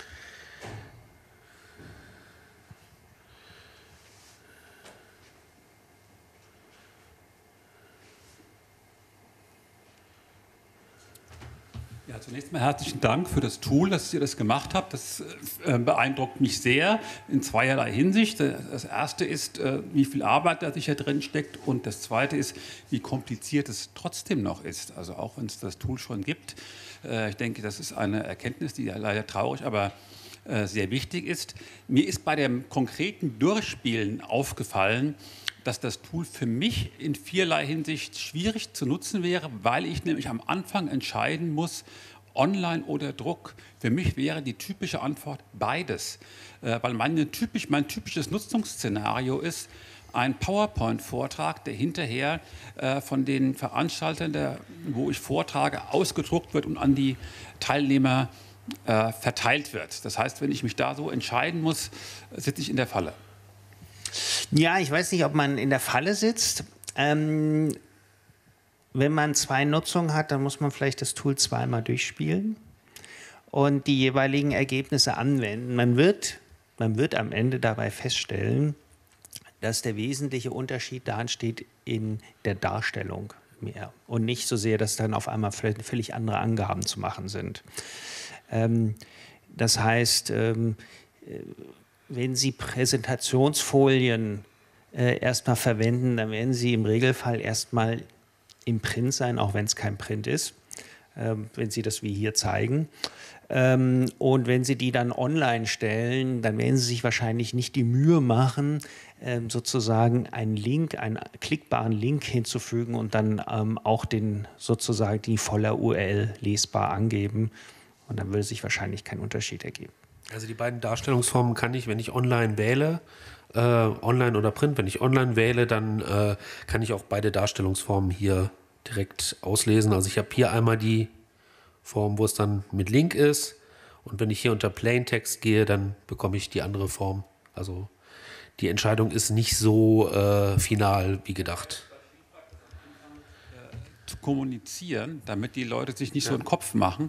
Ja, zunächst mal herzlichen Dank für das Tool, dass ihr das gemacht habt. Das beeindruckt mich sehr in zweierlei Hinsicht. Das erste ist, wie viel Arbeit da sicher drin steckt und das zweite ist, wie kompliziert es trotzdem noch ist. Also auch wenn es das Tool schon gibt. Ich denke, das ist eine Erkenntnis, die ja leider traurig, aber sehr wichtig ist. Mir ist bei dem konkreten Durchspielen aufgefallen, dass das Tool für mich in vielerlei Hinsicht schwierig zu nutzen wäre, weil ich nämlich am Anfang entscheiden muss, online oder Druck. Für mich wäre die typische Antwort beides, weil mein typisches Nutzungsszenario ist ein PowerPoint-Vortrag, der hinterher von den Veranstaltern, wo ich vortrage, ausgedruckt wird und an die Teilnehmer verteilt wird. Das heißt, wenn ich mich da so entscheiden muss, sitze ich in der Falle. Ja, ich weiß nicht, ob man in der Falle sitzt. Wenn man zwei Nutzungen hat, dann muss man vielleicht das Tool zweimal durchspielen und die jeweiligen Ergebnisse anwenden. Man wird am Ende dabei feststellen, dass der wesentliche Unterschied darin steht in der Darstellung mehr und nicht so sehr, dass dann auf einmal völlig andere Angaben zu machen sind. Das heißt, wenn Sie Präsentationsfolien erstmal verwenden, dann werden Sie im Regelfall erstmal im Print sein, auch wenn es kein Print ist, wenn Sie das wie hier zeigen. Und wenn Sie die dann online stellen, dann werden Sie sich wahrscheinlich nicht die Mühe machen, sozusagen einen klickbaren Link hinzufügen und dann auch sozusagen die voller URL lesbar angeben. Und dann würde sich wahrscheinlich kein Unterschied ergeben. Also die beiden Darstellungsformen kann ich, wenn ich online wähle, online oder Print, wenn ich online wähle, dann kann ich auch beide Darstellungsformen hier direkt auslesen. Also ich habe hier einmal die Form, wo es dann mit Link ist und wenn ich hier unter Plaintext gehe, dann bekomme ich die andere Form. Also die Entscheidung ist nicht so final wie gedacht. Zu kommunizieren, damit die Leute sich nicht so einen Kopf machen.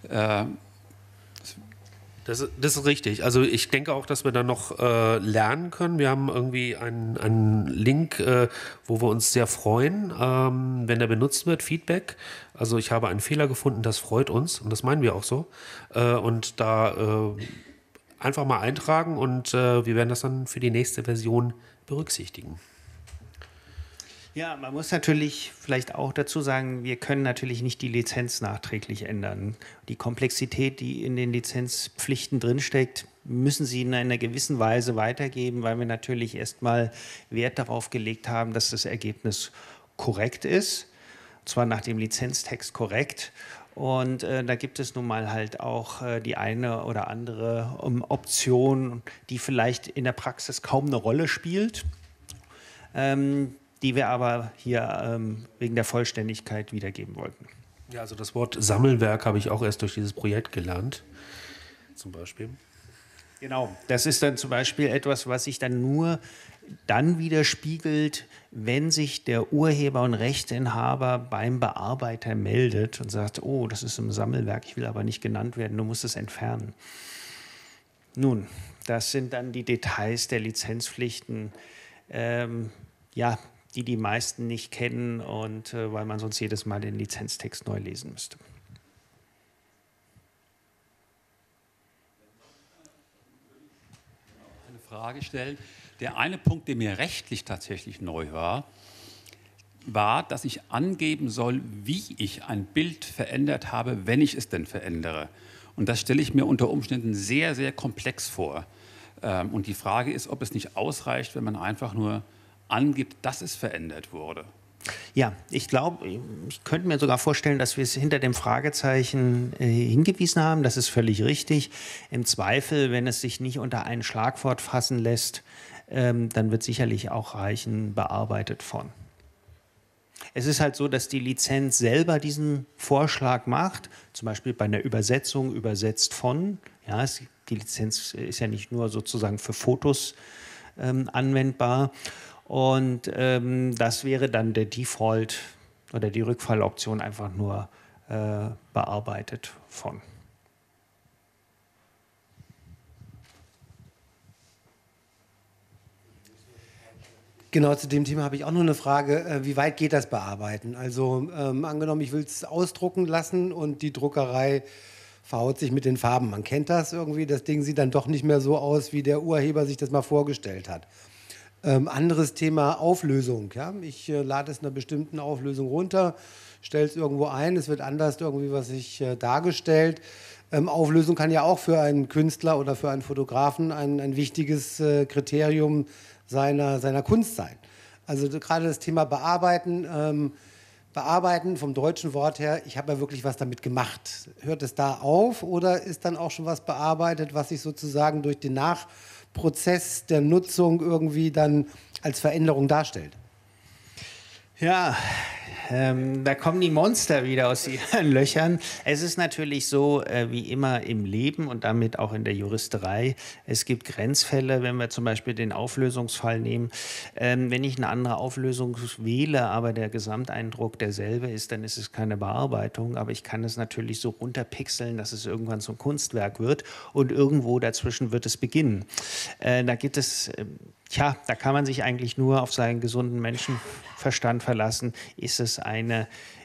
Das ist richtig. Also ich denke auch, dass wir dann noch lernen können. Wir haben irgendwie einen Link, wo wir uns sehr freuen, wenn der benutzt wird, Feedback. Also ich habe einen Fehler gefunden, das freut uns und das meinen wir auch so. Und da einfach mal eintragen und wir werden das dann für die nächste Version berücksichtigen. Ja, man muss natürlich vielleicht auch dazu sagen, wir können natürlich nicht die Lizenz nachträglich ändern. Die Komplexität, die in den Lizenzpflichten drinsteckt, müssen Sie in einer gewissen Weise weitergeben, weil wir natürlich erstmal Wert darauf gelegt haben, dass das Ergebnis korrekt ist, zwar nach dem Lizenztext korrekt. Und da gibt es nun mal halt auch die eine oder andere Option, die vielleicht in der Praxis kaum eine Rolle spielt, die wir aber hier wegen der Vollständigkeit wiedergeben wollten. Ja, also das Wort Sammelwerk habe ich auch erst durch dieses Projekt gelernt, zum Beispiel. Genau, das ist dann zum Beispiel etwas, was sich dann nur dann widerspiegelt, wenn sich der Urheber und Rechteinhaber beim Bearbeiter meldet und sagt, oh, das ist im Sammelwerk, ich will aber nicht genannt werden, du musst es entfernen. Nun, das sind dann die Details der Lizenzpflichten, die die meisten nicht kennen und weil man sonst jedes Mal den Lizenztext neu lesen müsste. Eine Frage stellen. Der eine Punkt, der mir rechtlich tatsächlich neu war, dass ich angeben soll, wie ich ein Bild verändert habe, wenn ich es denn verändere. Und das stelle ich mir unter Umständen sehr, sehr komplex vor. Und die Frage ist, ob es nicht ausreicht, wenn man einfach nur angibt, dass es verändert wurde. Ja, ich glaube, ich könnte mir sogar vorstellen, dass wir es hinter dem Fragezeichen hingewiesen haben. Das ist völlig richtig. Im Zweifel, wenn es sich nicht unter ein Schlagwort fassen lässt, dann wird sicherlich auch reichen, bearbeitet von. Es ist halt so, dass die Lizenz selber diesen Vorschlag macht, zum Beispiel bei einer Übersetzung übersetzt von. Ja, die Lizenz ist ja nicht nur sozusagen für Fotos anwendbar. Und das wäre dann der Default oder die Rückfalloption einfach nur bearbeitet von. Genau, zu dem Thema habe ich auch noch eine Frage. Wie weit geht das Bearbeiten? Also angenommen, ich will es ausdrucken lassen und die Druckerei verhaut sich mit den Farben. Man kennt das irgendwie, das Ding sieht dann doch nicht mehr so aus, wie der Urheber sich das mal vorgestellt hat. Anderes Thema Auflösung. Ja? Ich lade es in einer bestimmten Auflösung runter, stelle es irgendwo ein, es wird anders irgendwie was sich dargestellt. Auflösung kann ja auch für einen Künstler oder für einen Fotografen ein wichtiges Kriterium seiner Kunst sein. Also gerade das Thema Bearbeiten, Bearbeiten vom deutschen Wort her, ich habe ja wirklich was damit gemacht. Hört es da auf oder ist dann auch schon was bearbeitet, was sich sozusagen durch den Nachprozess der Nutzung irgendwie dann als Veränderung darstellt? Ja, da kommen die Monster wieder aus ihren Löchern. Es ist natürlich so, wie immer im Leben und damit auch in der Juristerei, es gibt Grenzfälle, wenn wir zum Beispiel den Auflösungsfall nehmen. Wenn ich eine andere Auflösung wähle, aber der Gesamteindruck derselbe ist, dann ist es keine Bearbeitung, aber ich kann es natürlich so runterpixeln, dass es irgendwann zum Kunstwerk wird und irgendwo dazwischen wird es beginnen. Da gibt es... Tja, da kann man sich eigentlich nur auf seinen gesunden Menschenverstand verlassen. Ist es eine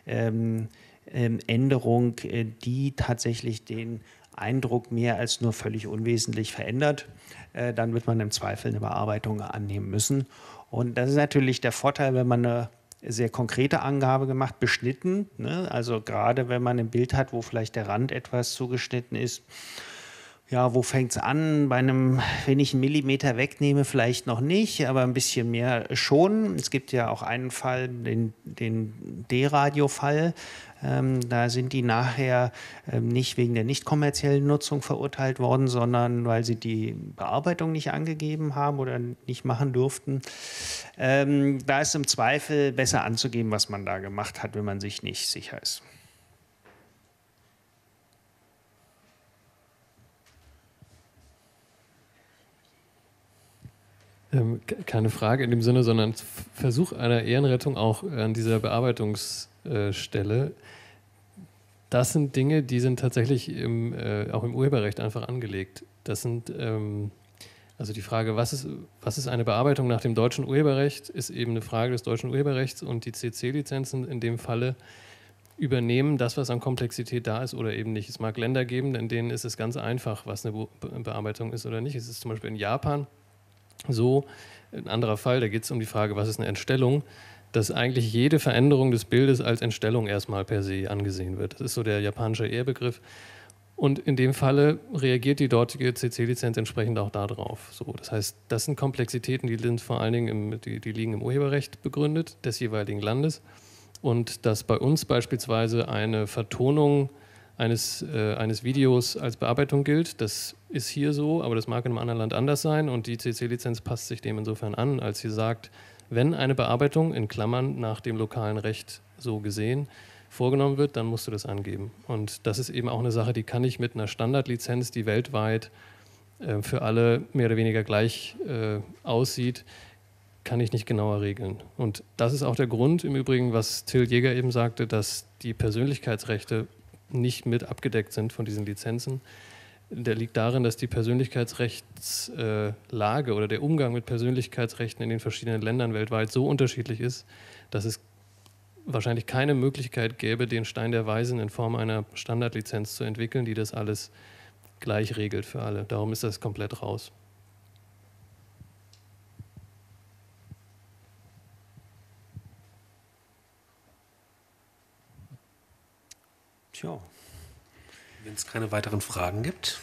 Änderung, die tatsächlich den Eindruck mehr als nur völlig unwesentlich verändert, dann wird man im Zweifel eine Bearbeitung annehmen müssen. Und das ist natürlich der Vorteil, wenn man eine sehr konkrete Angabe gemacht, beschnitten, ne? Also gerade wenn man ein Bild hat, wo vielleicht der Rand etwas zugeschnitten ist. Ja, wo fängt es an? Bei einem, wenn ich einen Millimeter wegnehme, vielleicht noch nicht, aber ein bisschen mehr schon. Es gibt ja auch einen Fall, den D-Radio-Fall. Da sind die nachher nicht wegen der nicht kommerziellen Nutzung verurteilt worden, sondern weil sie die Bearbeitung nicht angegeben haben oder nicht machen durften. Da ist im Zweifel besser anzugeben, was man da gemacht hat, wenn man sich nicht sicher ist. Keine Frage in dem Sinne, sondern Versuch einer Ehrenrettung auch an dieser Bearbeitungsstelle. Das sind Dinge, die sind tatsächlich auch im Urheberrecht einfach angelegt. Das sind also die Frage, was ist eine Bearbeitung nach dem deutschen Urheberrecht, ist eben eine Frage des deutschen Urheberrechts und die CC-Lizenzen in dem Falle übernehmen das, was an Komplexität da ist oder eben nicht. Es mag Länder geben, in denen ist es ganz einfach, was eine Bearbeitung ist oder nicht. Es ist zum Beispiel in Japan so, ein anderer Fall, da geht es um die Frage, was ist eine Entstellung, dass eigentlich jede Veränderung des Bildes als Entstellung erstmal per se angesehen wird. Das ist so der japanische Ehrbegriff. Und in dem Falle reagiert die dortige CC-Lizenz entsprechend auch darauf. So, das heißt, das sind Komplexitäten, die sind vor allen Dingen die liegen im Urheberrecht begründet, des jeweiligen Landes. und dass bei uns beispielsweise eine Vertonung eines Videos als Bearbeitung gilt. Das ist hier so, aber das mag in einem anderen Land anders sein und die CC-Lizenz passt sich dem insofern an, als sie sagt, wenn eine Bearbeitung in Klammern nach dem lokalen Recht so gesehen vorgenommen wird, dann musst du das angeben. Und das ist eben auch eine Sache, die kann ich mit einer Standardlizenz, die weltweit für alle mehr oder weniger gleich aussieht, kann ich nicht genauer regeln. Und das ist auch der Grund im Übrigen, was Till Jäger eben sagte, dass die Persönlichkeitsrechte nicht mit abgedeckt sind von diesen Lizenzen. Der liegt darin, dass die Persönlichkeitsrechtslage oder der Umgang mit Persönlichkeitsrechten in den verschiedenen Ländern weltweit so unterschiedlich ist, dass es wahrscheinlich keine Möglichkeit gäbe, den Stein der Weisen in Form einer Standardlizenz zu entwickeln, die das alles gleich regelt für alle. Darum ist das komplett raus. Tja, wenn es keine weiteren Fragen gibt.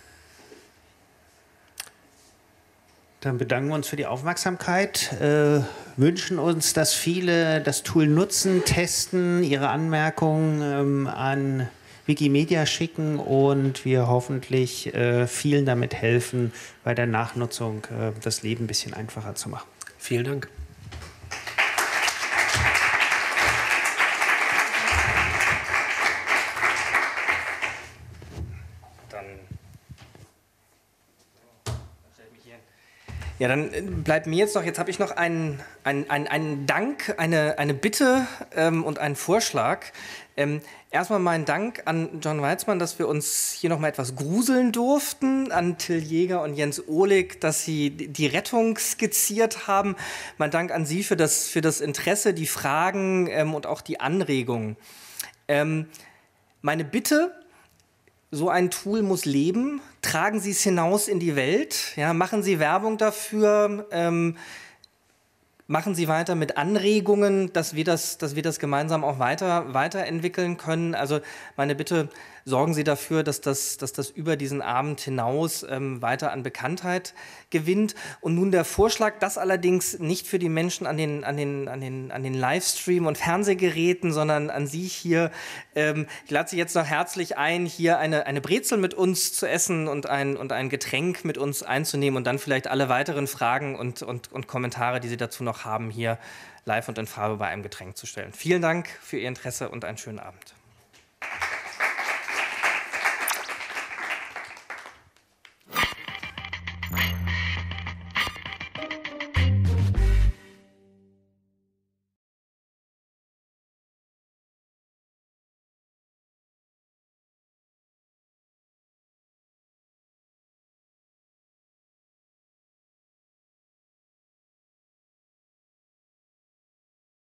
Dann bedanken wir uns für die Aufmerksamkeit, wünschen uns, dass viele das Tool nutzen, testen, ihre Anmerkungen an Wikimedia schicken und wir hoffentlich vielen damit helfen, bei der Nachnutzung das Leben ein bisschen einfacher zu machen. Vielen Dank. Ja, dann bleibt mir jetzt noch, jetzt habe ich noch einen Dank, eine Bitte und einen Vorschlag. Erstmal mein Dank an John Weitzmann, dass wir uns hier noch mal etwas gruseln durften, an Till Jäger und Jens Ohlig, dass sie die Rettung skizziert haben. Mein Dank an Sie für das Interesse, die Fragen und auch die Anregungen. Meine Bitte: So ein Tool muss leben. Tragen Sie es hinaus in die Welt. Ja, machen Sie Werbung dafür. Machen Sie weiter mit Anregungen, dass wir das gemeinsam auch weiterentwickeln können. Also meine Bitte: Sorgen Sie dafür, dass das über diesen Abend hinaus weiter an Bekanntheit gewinnt. Und nun der Vorschlag, das allerdings nicht für die Menschen an den Livestream und Fernsehgeräten, sondern an Sie hier. Ich lade Sie jetzt noch herzlich ein, hier eine Brezel mit uns zu essen und ein Getränk mit uns einzunehmen und dann vielleicht alle weiteren Fragen und Kommentare, die Sie dazu noch haben, hier live und in Farbe bei einem Getränk zu stellen. Vielen Dank für Ihr Interesse und einen schönen Abend.